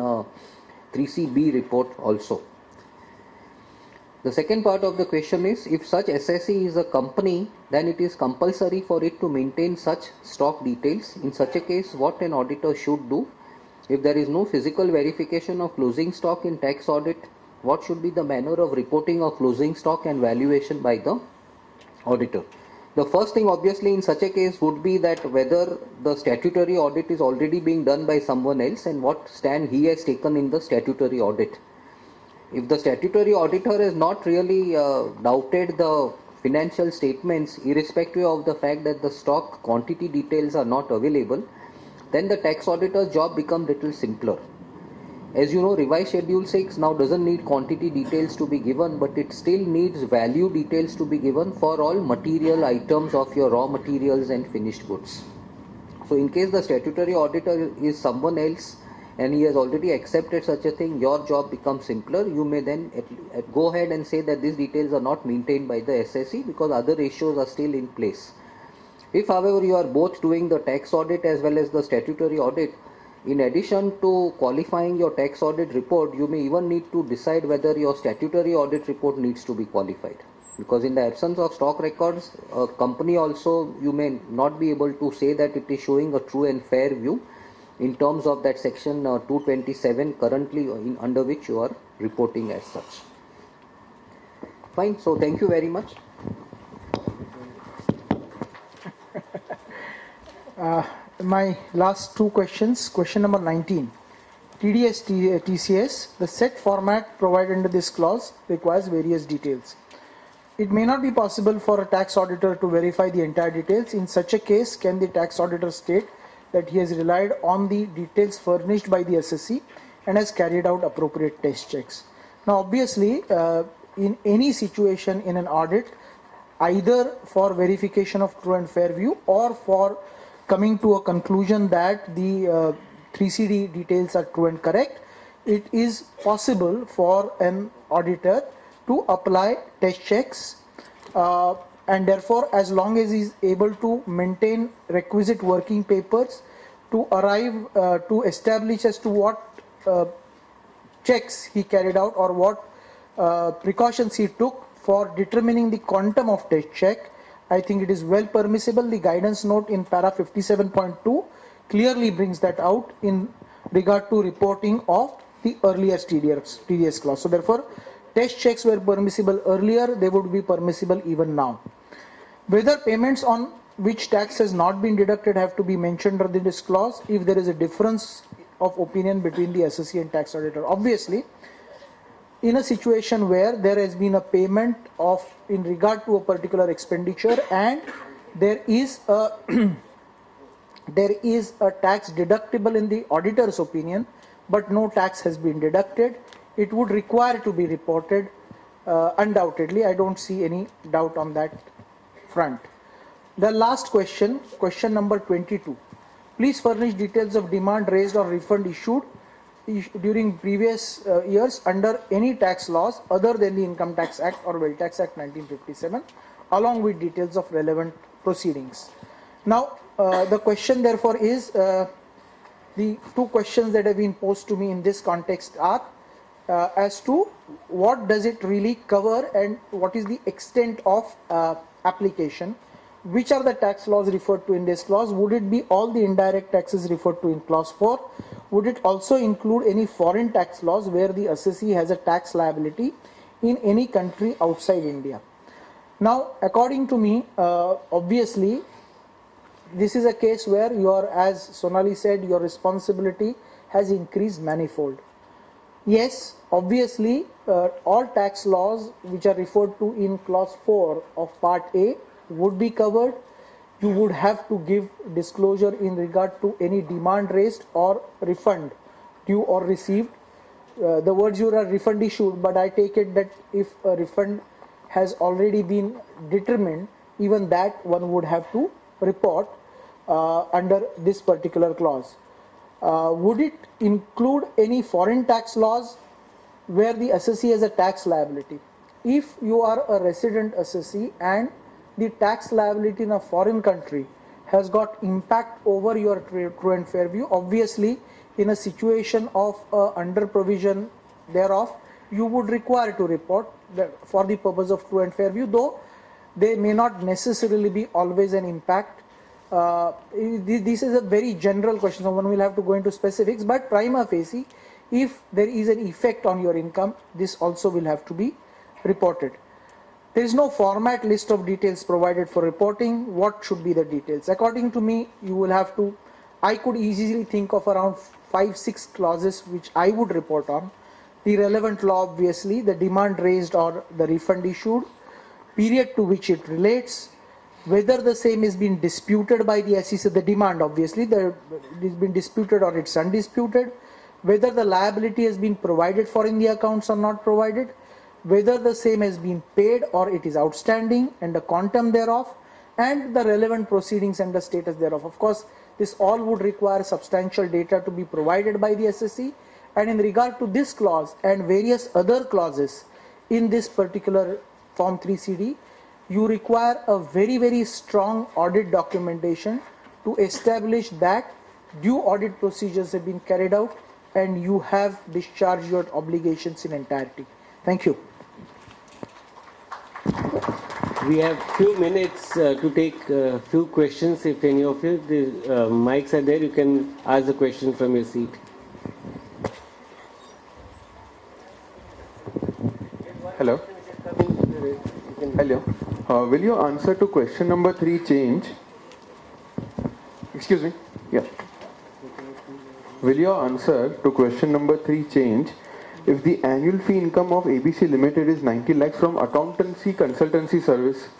E: 3CB report also. The second part of the question is, if such SSE is a company, then it is compulsory for it to maintain such stock details. In such a case, what an auditor should do? If there is no physical verification of closing stock in tax audit, what should be the manner of reporting of closing stock and valuation by the auditor? The first thing obviously in such a case would be that whether the statutory audit is already being done by someone else and what stand he has taken in the statutory audit. If the statutory auditor has not really doubted the financial statements, irrespective of the fact that the stock quantity details are not available, then the tax auditor's job becomes little simpler. As you know, revised schedule 6 now doesn't need quantity details to be given, but it still needs value details to be given for all material items of your raw materials and finished goods. So in case the statutory auditor is someone else and he has already accepted such a thing, your job becomes simpler. You may then go ahead and say that these details are not maintained by the SSE because other ratios are still in place. If however you are both doing the tax audit as well as the statutory audit, In addition to qualifying your tax audit report, you may even need to decide whether your statutory audit report needs to be qualified. Because in the absence of stock records, a company also, you may not be able to say that it is showing a true and fair view in terms of that section 227 currently under which you are reporting as such. Fine, so thank you very much.
D: My last two questions. Question number 19. TDS TCS, the set format provided under this clause requires various details. It may not be possible for a tax auditor to verify the entire details. In such a case, can the tax auditor state that he has relied on the details furnished by the assessee and has carried out appropriate test checks? Now, obviously, in any situation in an audit, either for verification of true and fair view or for coming to a conclusion that the 3CD details are true and correct, it is possible for an auditor to apply test checks, and therefore as long as he is able to maintain requisite working papers to arrive to establish as to what checks he carried out or what precautions he took for determining the quantum of test check, I think it is well permissible. The guidance note in para 57.2 clearly brings that out in regard to reporting of the earlier TDS clause. So therefore, test checks were permissible earlier, they would be permissible even now. Whether payments on which tax has not been deducted have to be mentioned under this clause if there is a difference of opinion between the assessee and tax auditor. Obviously, in a situation where there has been a payment of in regard to a particular expenditure and there is a tax deductible in the auditor's opinion, but no tax has been deducted, it would require to be reported undoubtedly. I don't see any doubt on that front. The last question, question number 22. Please furnish details of demand raised or refund issued during previous years under any tax laws other than the Income Tax Act or Wealth Tax Act 1957, along with details of relevant proceedings. Now, the question therefore is, the two questions that have been posed to me in this context are as to what does it really cover and what is the extent of application. Which are the tax laws referred to in this clause? Would it be all the indirect taxes referred to in clause 4? Would it also include any foreign tax laws where the assessee has a tax liability in any country outside India? Now, according to me, obviously, this is a case where as Sonali said, your responsibility has increased manifold. Yes, obviously, all tax laws which are referred to in clause 4 of Part A would be covered. You would have to give disclosure in regard to any demand raised or refund due or received. The words here are refund issued, but I take it that if a refund has already been determined, even that one would have to report under this particular clause. Would it include any foreign tax laws where the assessee has a tax liability? If you are a resident assessee and the tax liability in a foreign country has got impact over your true and fair view, obviously in a situation of under provision thereof, you would require to report for the purpose of true and fair view, though they may not necessarily be always an impact. This is a very general question, so one will have to go into specifics, but prima facie, if there is an effect on your income, this also will have to be reported. There is no format list of details provided for reporting. What should be the details? According to me, you will have to, I could easily think of around 5-6 clauses which I would report on. The relevant law, obviously, the demand raised or the refund issued, period to which it relates, whether the same is being disputed by the assessee, the demand obviously, it has been disputed or it's undisputed, whether the liability has been provided for in the accounts or not provided, whether the same has been paid or it is outstanding and the quantum thereof, and the relevant proceedings and the status thereof. Of course, this all would require substantial data to be provided by the assessee, and in regard to this clause and various other clauses in this particular Form 3CD, you require a very, very strong audit documentation to establish that due audit procedures have been carried out and you have discharged your obligations in entirety. Thank you.
B: We have few minutes to take few questions. If any of you, the mics are there, you can ask the question from your seat.
F: Hello. Hello. Will your answer to question number 3 change? Excuse me. Yeah. Will your answer to question number 3 change if the annual fee income of ABC Limited is 90 lakhs from accountancy consultancy service?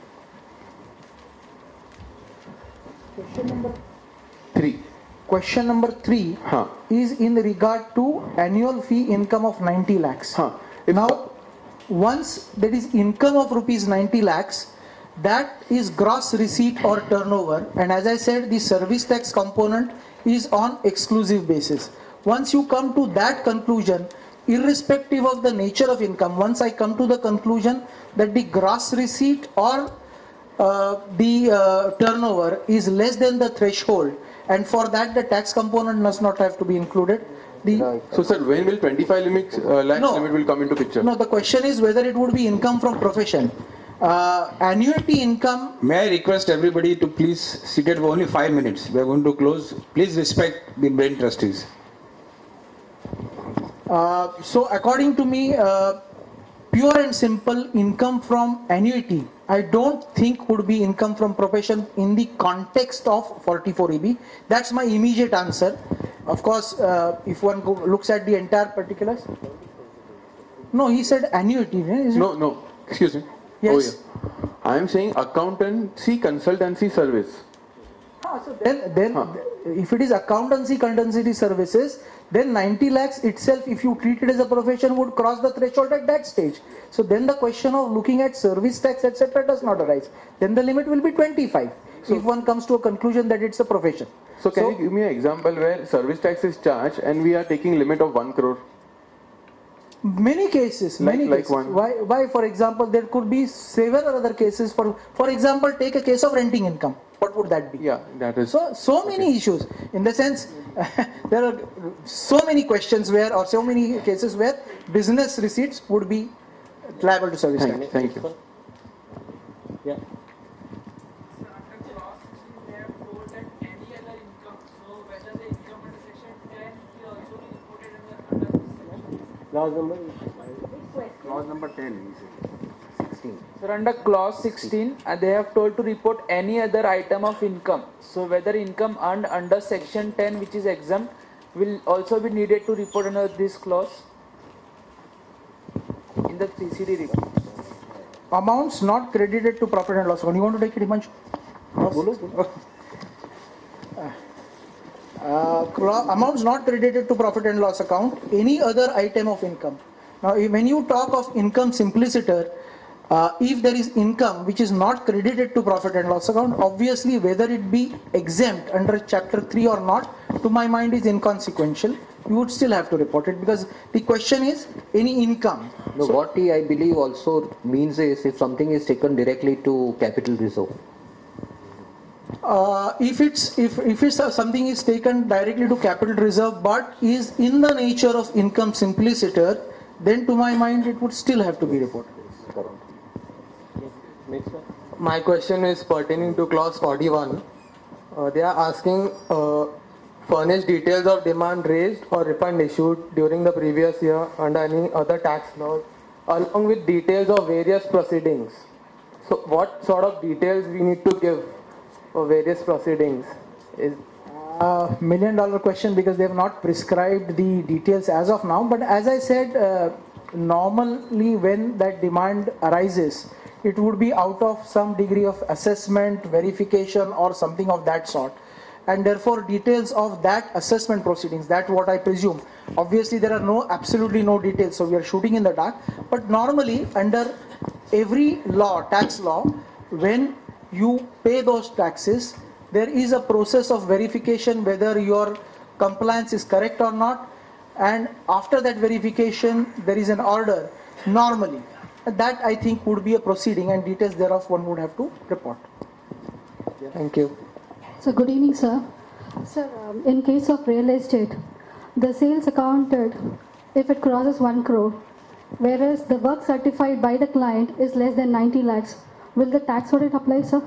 D: Question number
F: 3.
D: Question number 3 is in regard to annual fee income of 90 lakhs. Now, once there is income of rupees 90 lakhs, that is gross receipt or turnover, and as I said, the service tax component is on exclusive basis. Once you come to that conclusion, irrespective of the nature of income, once I come to the conclusion that the gross receipt or the turnover is less than the threshold, and for that the tax component does not have to be included.
F: So sir, when will 25 lakhs limit will come into picture?
D: No, the question is whether it would be income from profession. Annuity income.
G: May I request everybody to please sit at only 5 minutes. We are going to close. Please respect the brain trustees.
D: So according to me, pure and simple income from annuity, I don't think would be income from profession in the context of 44EB. That's my immediate answer. Of course, if one looks at the entire particulars. No, he said annuity.
F: No, excuse me.
D: Yes.
F: Oh, yeah. I am saying accountancy consultancy service.
D: So then if it is accountancy consultancy services, then 90 lakhs itself, if you treat it as a profession, would cross the threshold at that stage. So then the question of looking at service tax, etc. does not arise. Then the limit will be 25 if one comes to a conclusion that it's a profession.
F: So can you give me an example where service tax is charged and we are taking limit of 1 crore?
D: Many cases.
F: One.
D: Why, for example, there could be several other cases. For example, take a case of renting income. What would that be?
F: Yeah, that is.
D: So many issues. In the sense, there are so many questions where, or so many cases where business receipts would be liable to service tax.
F: Thank you.
B: Yeah. Clause
G: number 10.
H: 16. So under clause 16, they have told to report any other item of income. So whether income earned under section 10, which is exempt, will also be needed to report under this clause in the TCD report.
D: Amounts not credited to profit and loss account. You want to take it, Himanshu? Amounts not credited to profit and loss account, any other item of income. Now, when you talk of income simpliciter, if there is income which is not credited to profit and loss account, obviously whether it be exempt under chapter 3 or not, to my mind is inconsequential. You would still have to report it because the question is any income.
E: No, so what I believe also means is if something is taken directly to capital reserve.
D: If something is taken directly to capital reserve but is in the nature of income simpliciter, then to my mind it would still have to be reported.
I: My question is pertaining to clause 41. They are asking furnish details of demand raised or refund issued during the previous year under any other tax laws along with details of various proceedings. So what sort of details we need to give for various proceedings? Is
D: $1 million question because they have not prescribed the details as of now. But as I said, normally when that demand arises, it would be out of some degree of assessment, verification or something of that sort. And therefore details of that assessment proceedings, that's what I presume. Obviously there are absolutely no details, so we are shooting in the dark. But normally under every law, tax law, when you pay those taxes, there is a process of verification whether your compliance is correct or not, and after that verification there is an order normally. That I think would be a proceeding, and details thereof one would have to report.
I: Thank you.
J: So good evening, sir. Sir, in case of real estate, the sales accounted if it crosses 1 crore, whereas the work certified by the client is less than 90 lakhs. Will the tax audit apply, sir?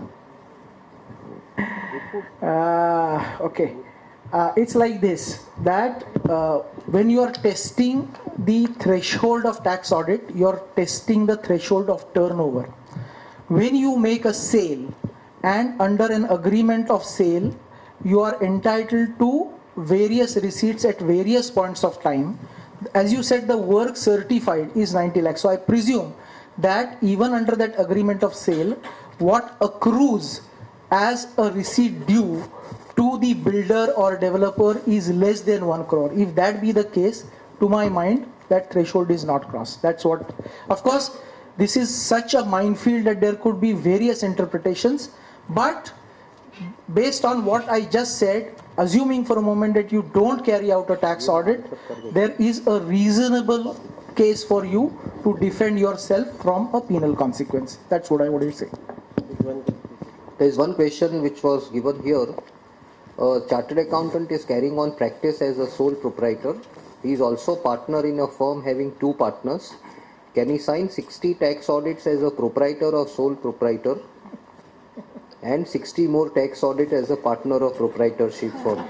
D: Okay. It's like this, that when you are testing the threshold of tax audit, you are testing the threshold of turnover. When you make a sale and under an agreement of sale, you are entitled to various receipts at various points of time. As you said, the work certified is 90 lakhs. So I presume that even under that agreement of sale, what accrues as a receipt due to the builder or developer is less than 1 crore. If that be the case, to my mind, that threshold is not crossed. That's what, of course, this is such a minefield that there could be various interpretations, but based on what I just said, assuming for a moment that you don't carry out a tax audit, there is a reasonable case for you to defend yourself from a penal consequence. That's what I would say.
E: There is one question which was given here. A chartered accountant is carrying on practice as a sole proprietor. He is also partner in a firm having 2 partners. Can he sign 60 tax audits as a proprietor or sole proprietor and 60 more tax audit as a partner of proprietorship firm?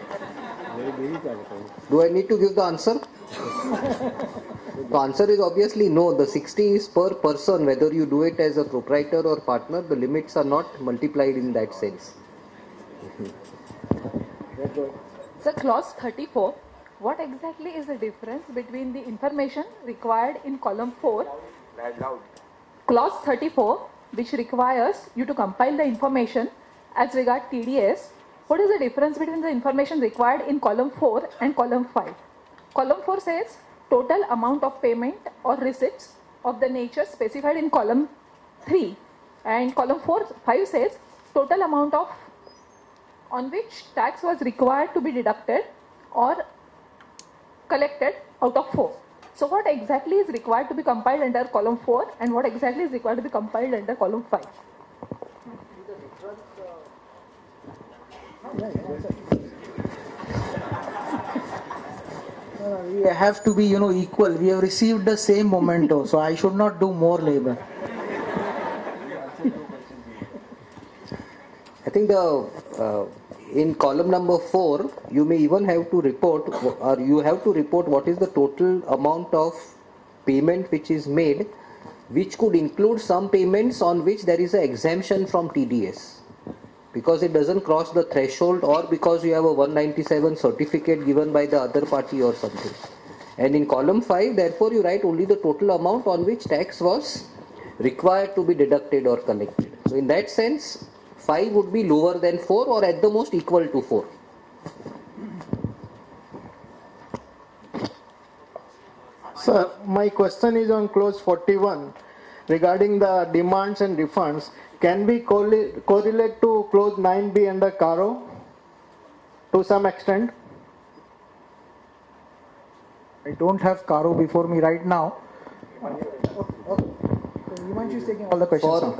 E: Do I need to give the answer? The answer is obviously no. The 60 is per person, whether you do it as a proprietor or partner. The limits are not multiplied in that sense.
K: So clause 34, what exactly is the difference between the information required in column 4? Clause 34, which requires you to compile the information as regard TDS. What is the difference between the information required in column 4 and column 5? Column 4 says total amount of payment or receipts of the nature specified in column 3, and column 5 says total amount of on which tax was required to be deducted or collected out of 4. So what exactly is required to be compiled under column 4 and what exactly is required to be compiled under column 5?
D: We have to be, equal. We have received the same memento, so I should not do more labor.
E: I think in column number 4, you may even have to report, or you have to report what is the total amount of payment which is made, which could include some payments on which there is an exemption from TDS, because it doesn't cross the threshold, or because you have a 197 certificate given by the other party or something. And in column 5, therefore, you write only the total amount on which tax was required to be deducted or collected. So in that sense, 5 would be lower than 4 or at the most equal to 4.
L: Sir, my question is on clause 41 regarding the demands and refunds. Can we correlate to clause 9b under CARO to some extent?
D: I don't have CARO before me right now. Okay. So Himanshu is taking all the questions.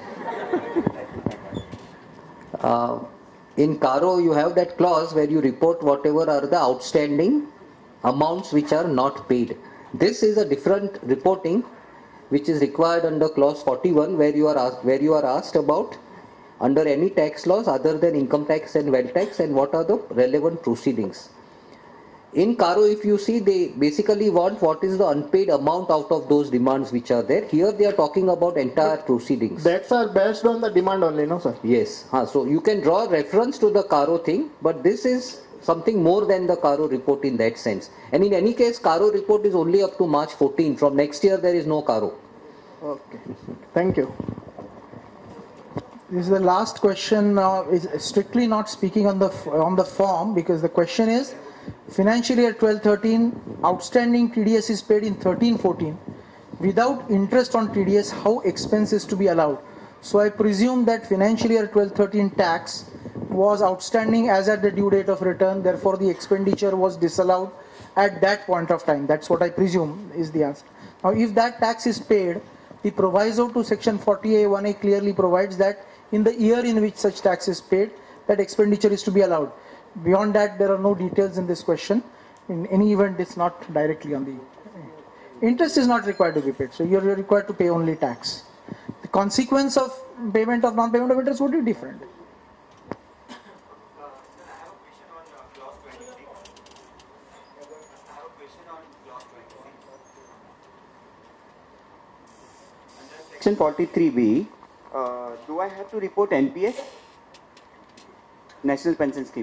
E: In CARO, you have that clause where you report whatever are the outstanding amounts which are not paid. This is a different reporting which is required under clause 41, where you are asked about under any tax laws other than income tax and wealth tax, and what are the relevant proceedings. In CARO, if you see, they basically want what is the unpaid amount out of those demands which are there. Here they are talking about entire proceedings.
L: That's are based on the demand only, no sir?
E: Yes. So you can draw reference to the CARO thing, but this is something more than the CARO report in that sense. And in any case, CARO report is only up to March 14. From next year, there is no CARO.
L: Okay. Thank you.
D: This is the last question. Is strictly not speaking on the form, because the question is financial year 12-13 outstanding TDS is paid in 13-14 without interest on TDS. How expense is to be allowed? So I presume that financial year 12-13 tax was outstanding as at the due date of return. Therefore, the expenditure was disallowed at that point of time. That's what I presume is the answer. Now, if that tax is paid, the proviso to section 40A1A clearly provides that in the year in which such tax is paid, that expenditure is to be allowed. Beyond that, there are no details in this question. In any event, it's not directly on the interest is not required to be paid. So you're required to pay only tax. The consequence of payment of non-payment of interest would be different.
M: Section 43B, do I have to report NPS? National Pension Scheme.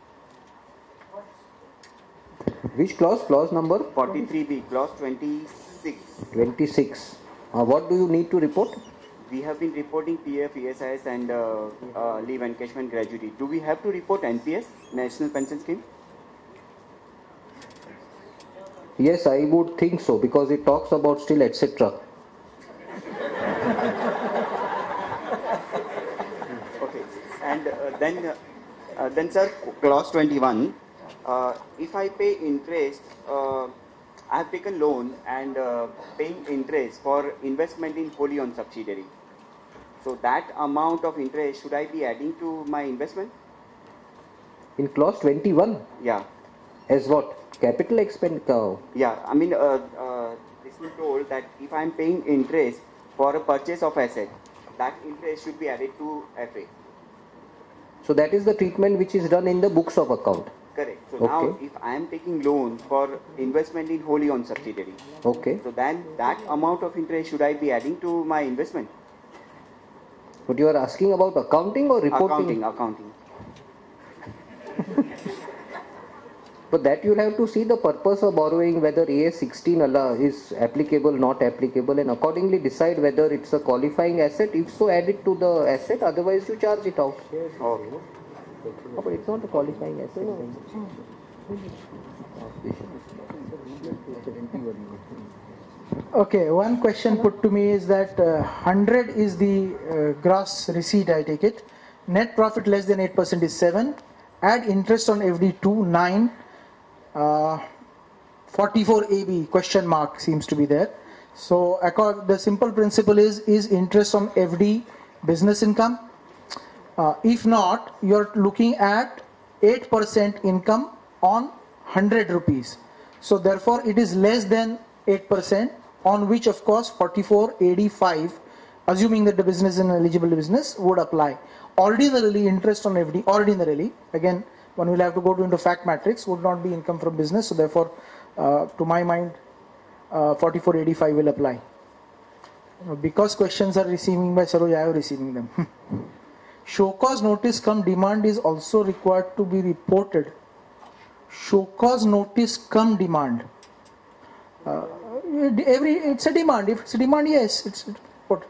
E: Which clause? Clause number?
M: 43B, clause 26.
E: 26. What do you need to report?
M: We have been reporting PF, ESIS and leave encashment gratuity. Do we have to report NPS, National Pension Scheme?
E: Yes, I would think so, because it talks about still etc.
M: Okay, and then sir, clause 21, if I pay interest, I have taken loan and paying interest for investment in wholly owned subsidiary. So that amount of interest, should I be adding to my investment?
E: In clause 21?
M: Yeah.
E: As what? Capital expenditure?
M: Yeah, I mean, this is told that if I am paying interest for a purchase of asset, that interest should be added to FA.
E: So that is the treatment which is done in the books of account.
M: Correct. So now if I am taking loan for investment in wholly owned subsidiary,
E: okay,
M: so then that amount of interest should I be adding to my investment?
E: But you are asking about accounting or reporting?
M: Accounting.
E: But that you'll have to see the purpose of borrowing, whether AS 16 is applicable, not applicable, and accordingly decide whether it's a qualifying asset. If so, add it to the asset, otherwise you charge it out.
M: Okay.
E: Oh, but it's not a qualifying asset.
D: Okay, one question put to me is that 100 is the gross receipt, I take it. Net profit less than 8% is 7. Add interest on FD 2, 9. 44 AB question mark seems to be there. So the simple principle is interest on FD business income? If not, you're looking at 8% income on 100 rupees. So therefore it is less than 8%, on which of course 44 AD5, assuming that the business is an eligible business, would apply. Ordinarily, interest on FD, ordinarily, again one will have to go into fact matrix, would not be income from business. So therefore, to my mind, 4485 will apply. Because questions are receiving by Saroj, I am receiving them. Show cause notice cum demand is also required to be reported. Show cause notice cum demand. It's a demand. If it's a demand, yes, it's reported.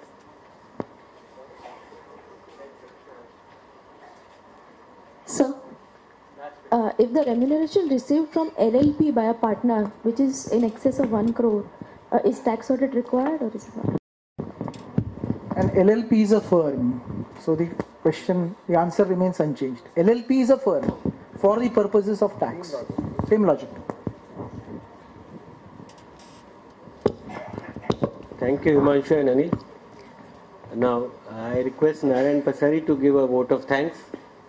N: Sir, if the remuneration received from LLP by a partner, which is in excess of 1 crore, is tax audit required or is it not?
D: An LLP is a firm. So the answer remains unchanged. LLP is a firm for the purposes of tax. Same logic.
B: Thank you, Himanshu and Anil. Now, I request Narayan Pasari to give a vote of thanks.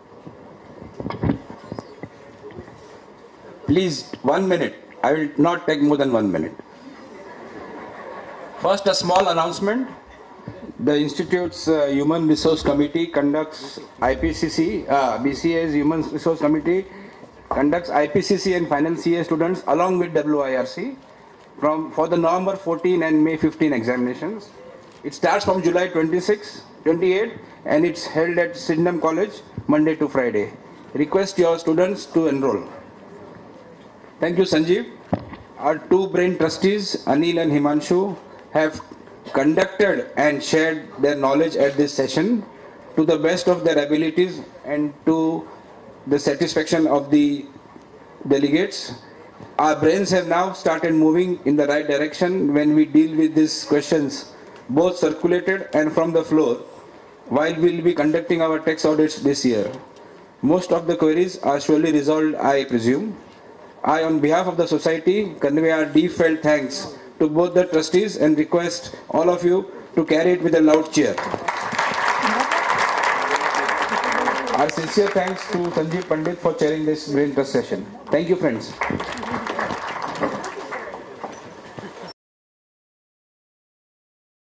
G: Please, 1 minute. I will not take more than 1 minute. First, a small announcement. The Institute's Human Resource Committee conducts IPCC, BCA's Human Resource Committee conducts IPCC and final CA students along with WIRC for the November 14 and May 15 examinations. It starts from July 26, 28 and it's held at Sydenham College Monday to Friday. Request your students to enroll. Thank you, Sanjeev. Our two brain trustees, Anil and Himanshu, have conducted and shared their knowledge at this session to the best of their abilities and to the satisfaction of the delegates. Our brains have now started moving in the right direction when we deal with these questions, both circulated and from the floor, while we will be conducting our tax audits this year. Most of the queries are surely resolved, I presume. I, on behalf of the society, convey our deep felt thanks to both the trustees and request all of you to carry it with a loud cheer. Our sincere thanks to Sanjeev Pandit for chairing this brain trust session. Thank you, friends.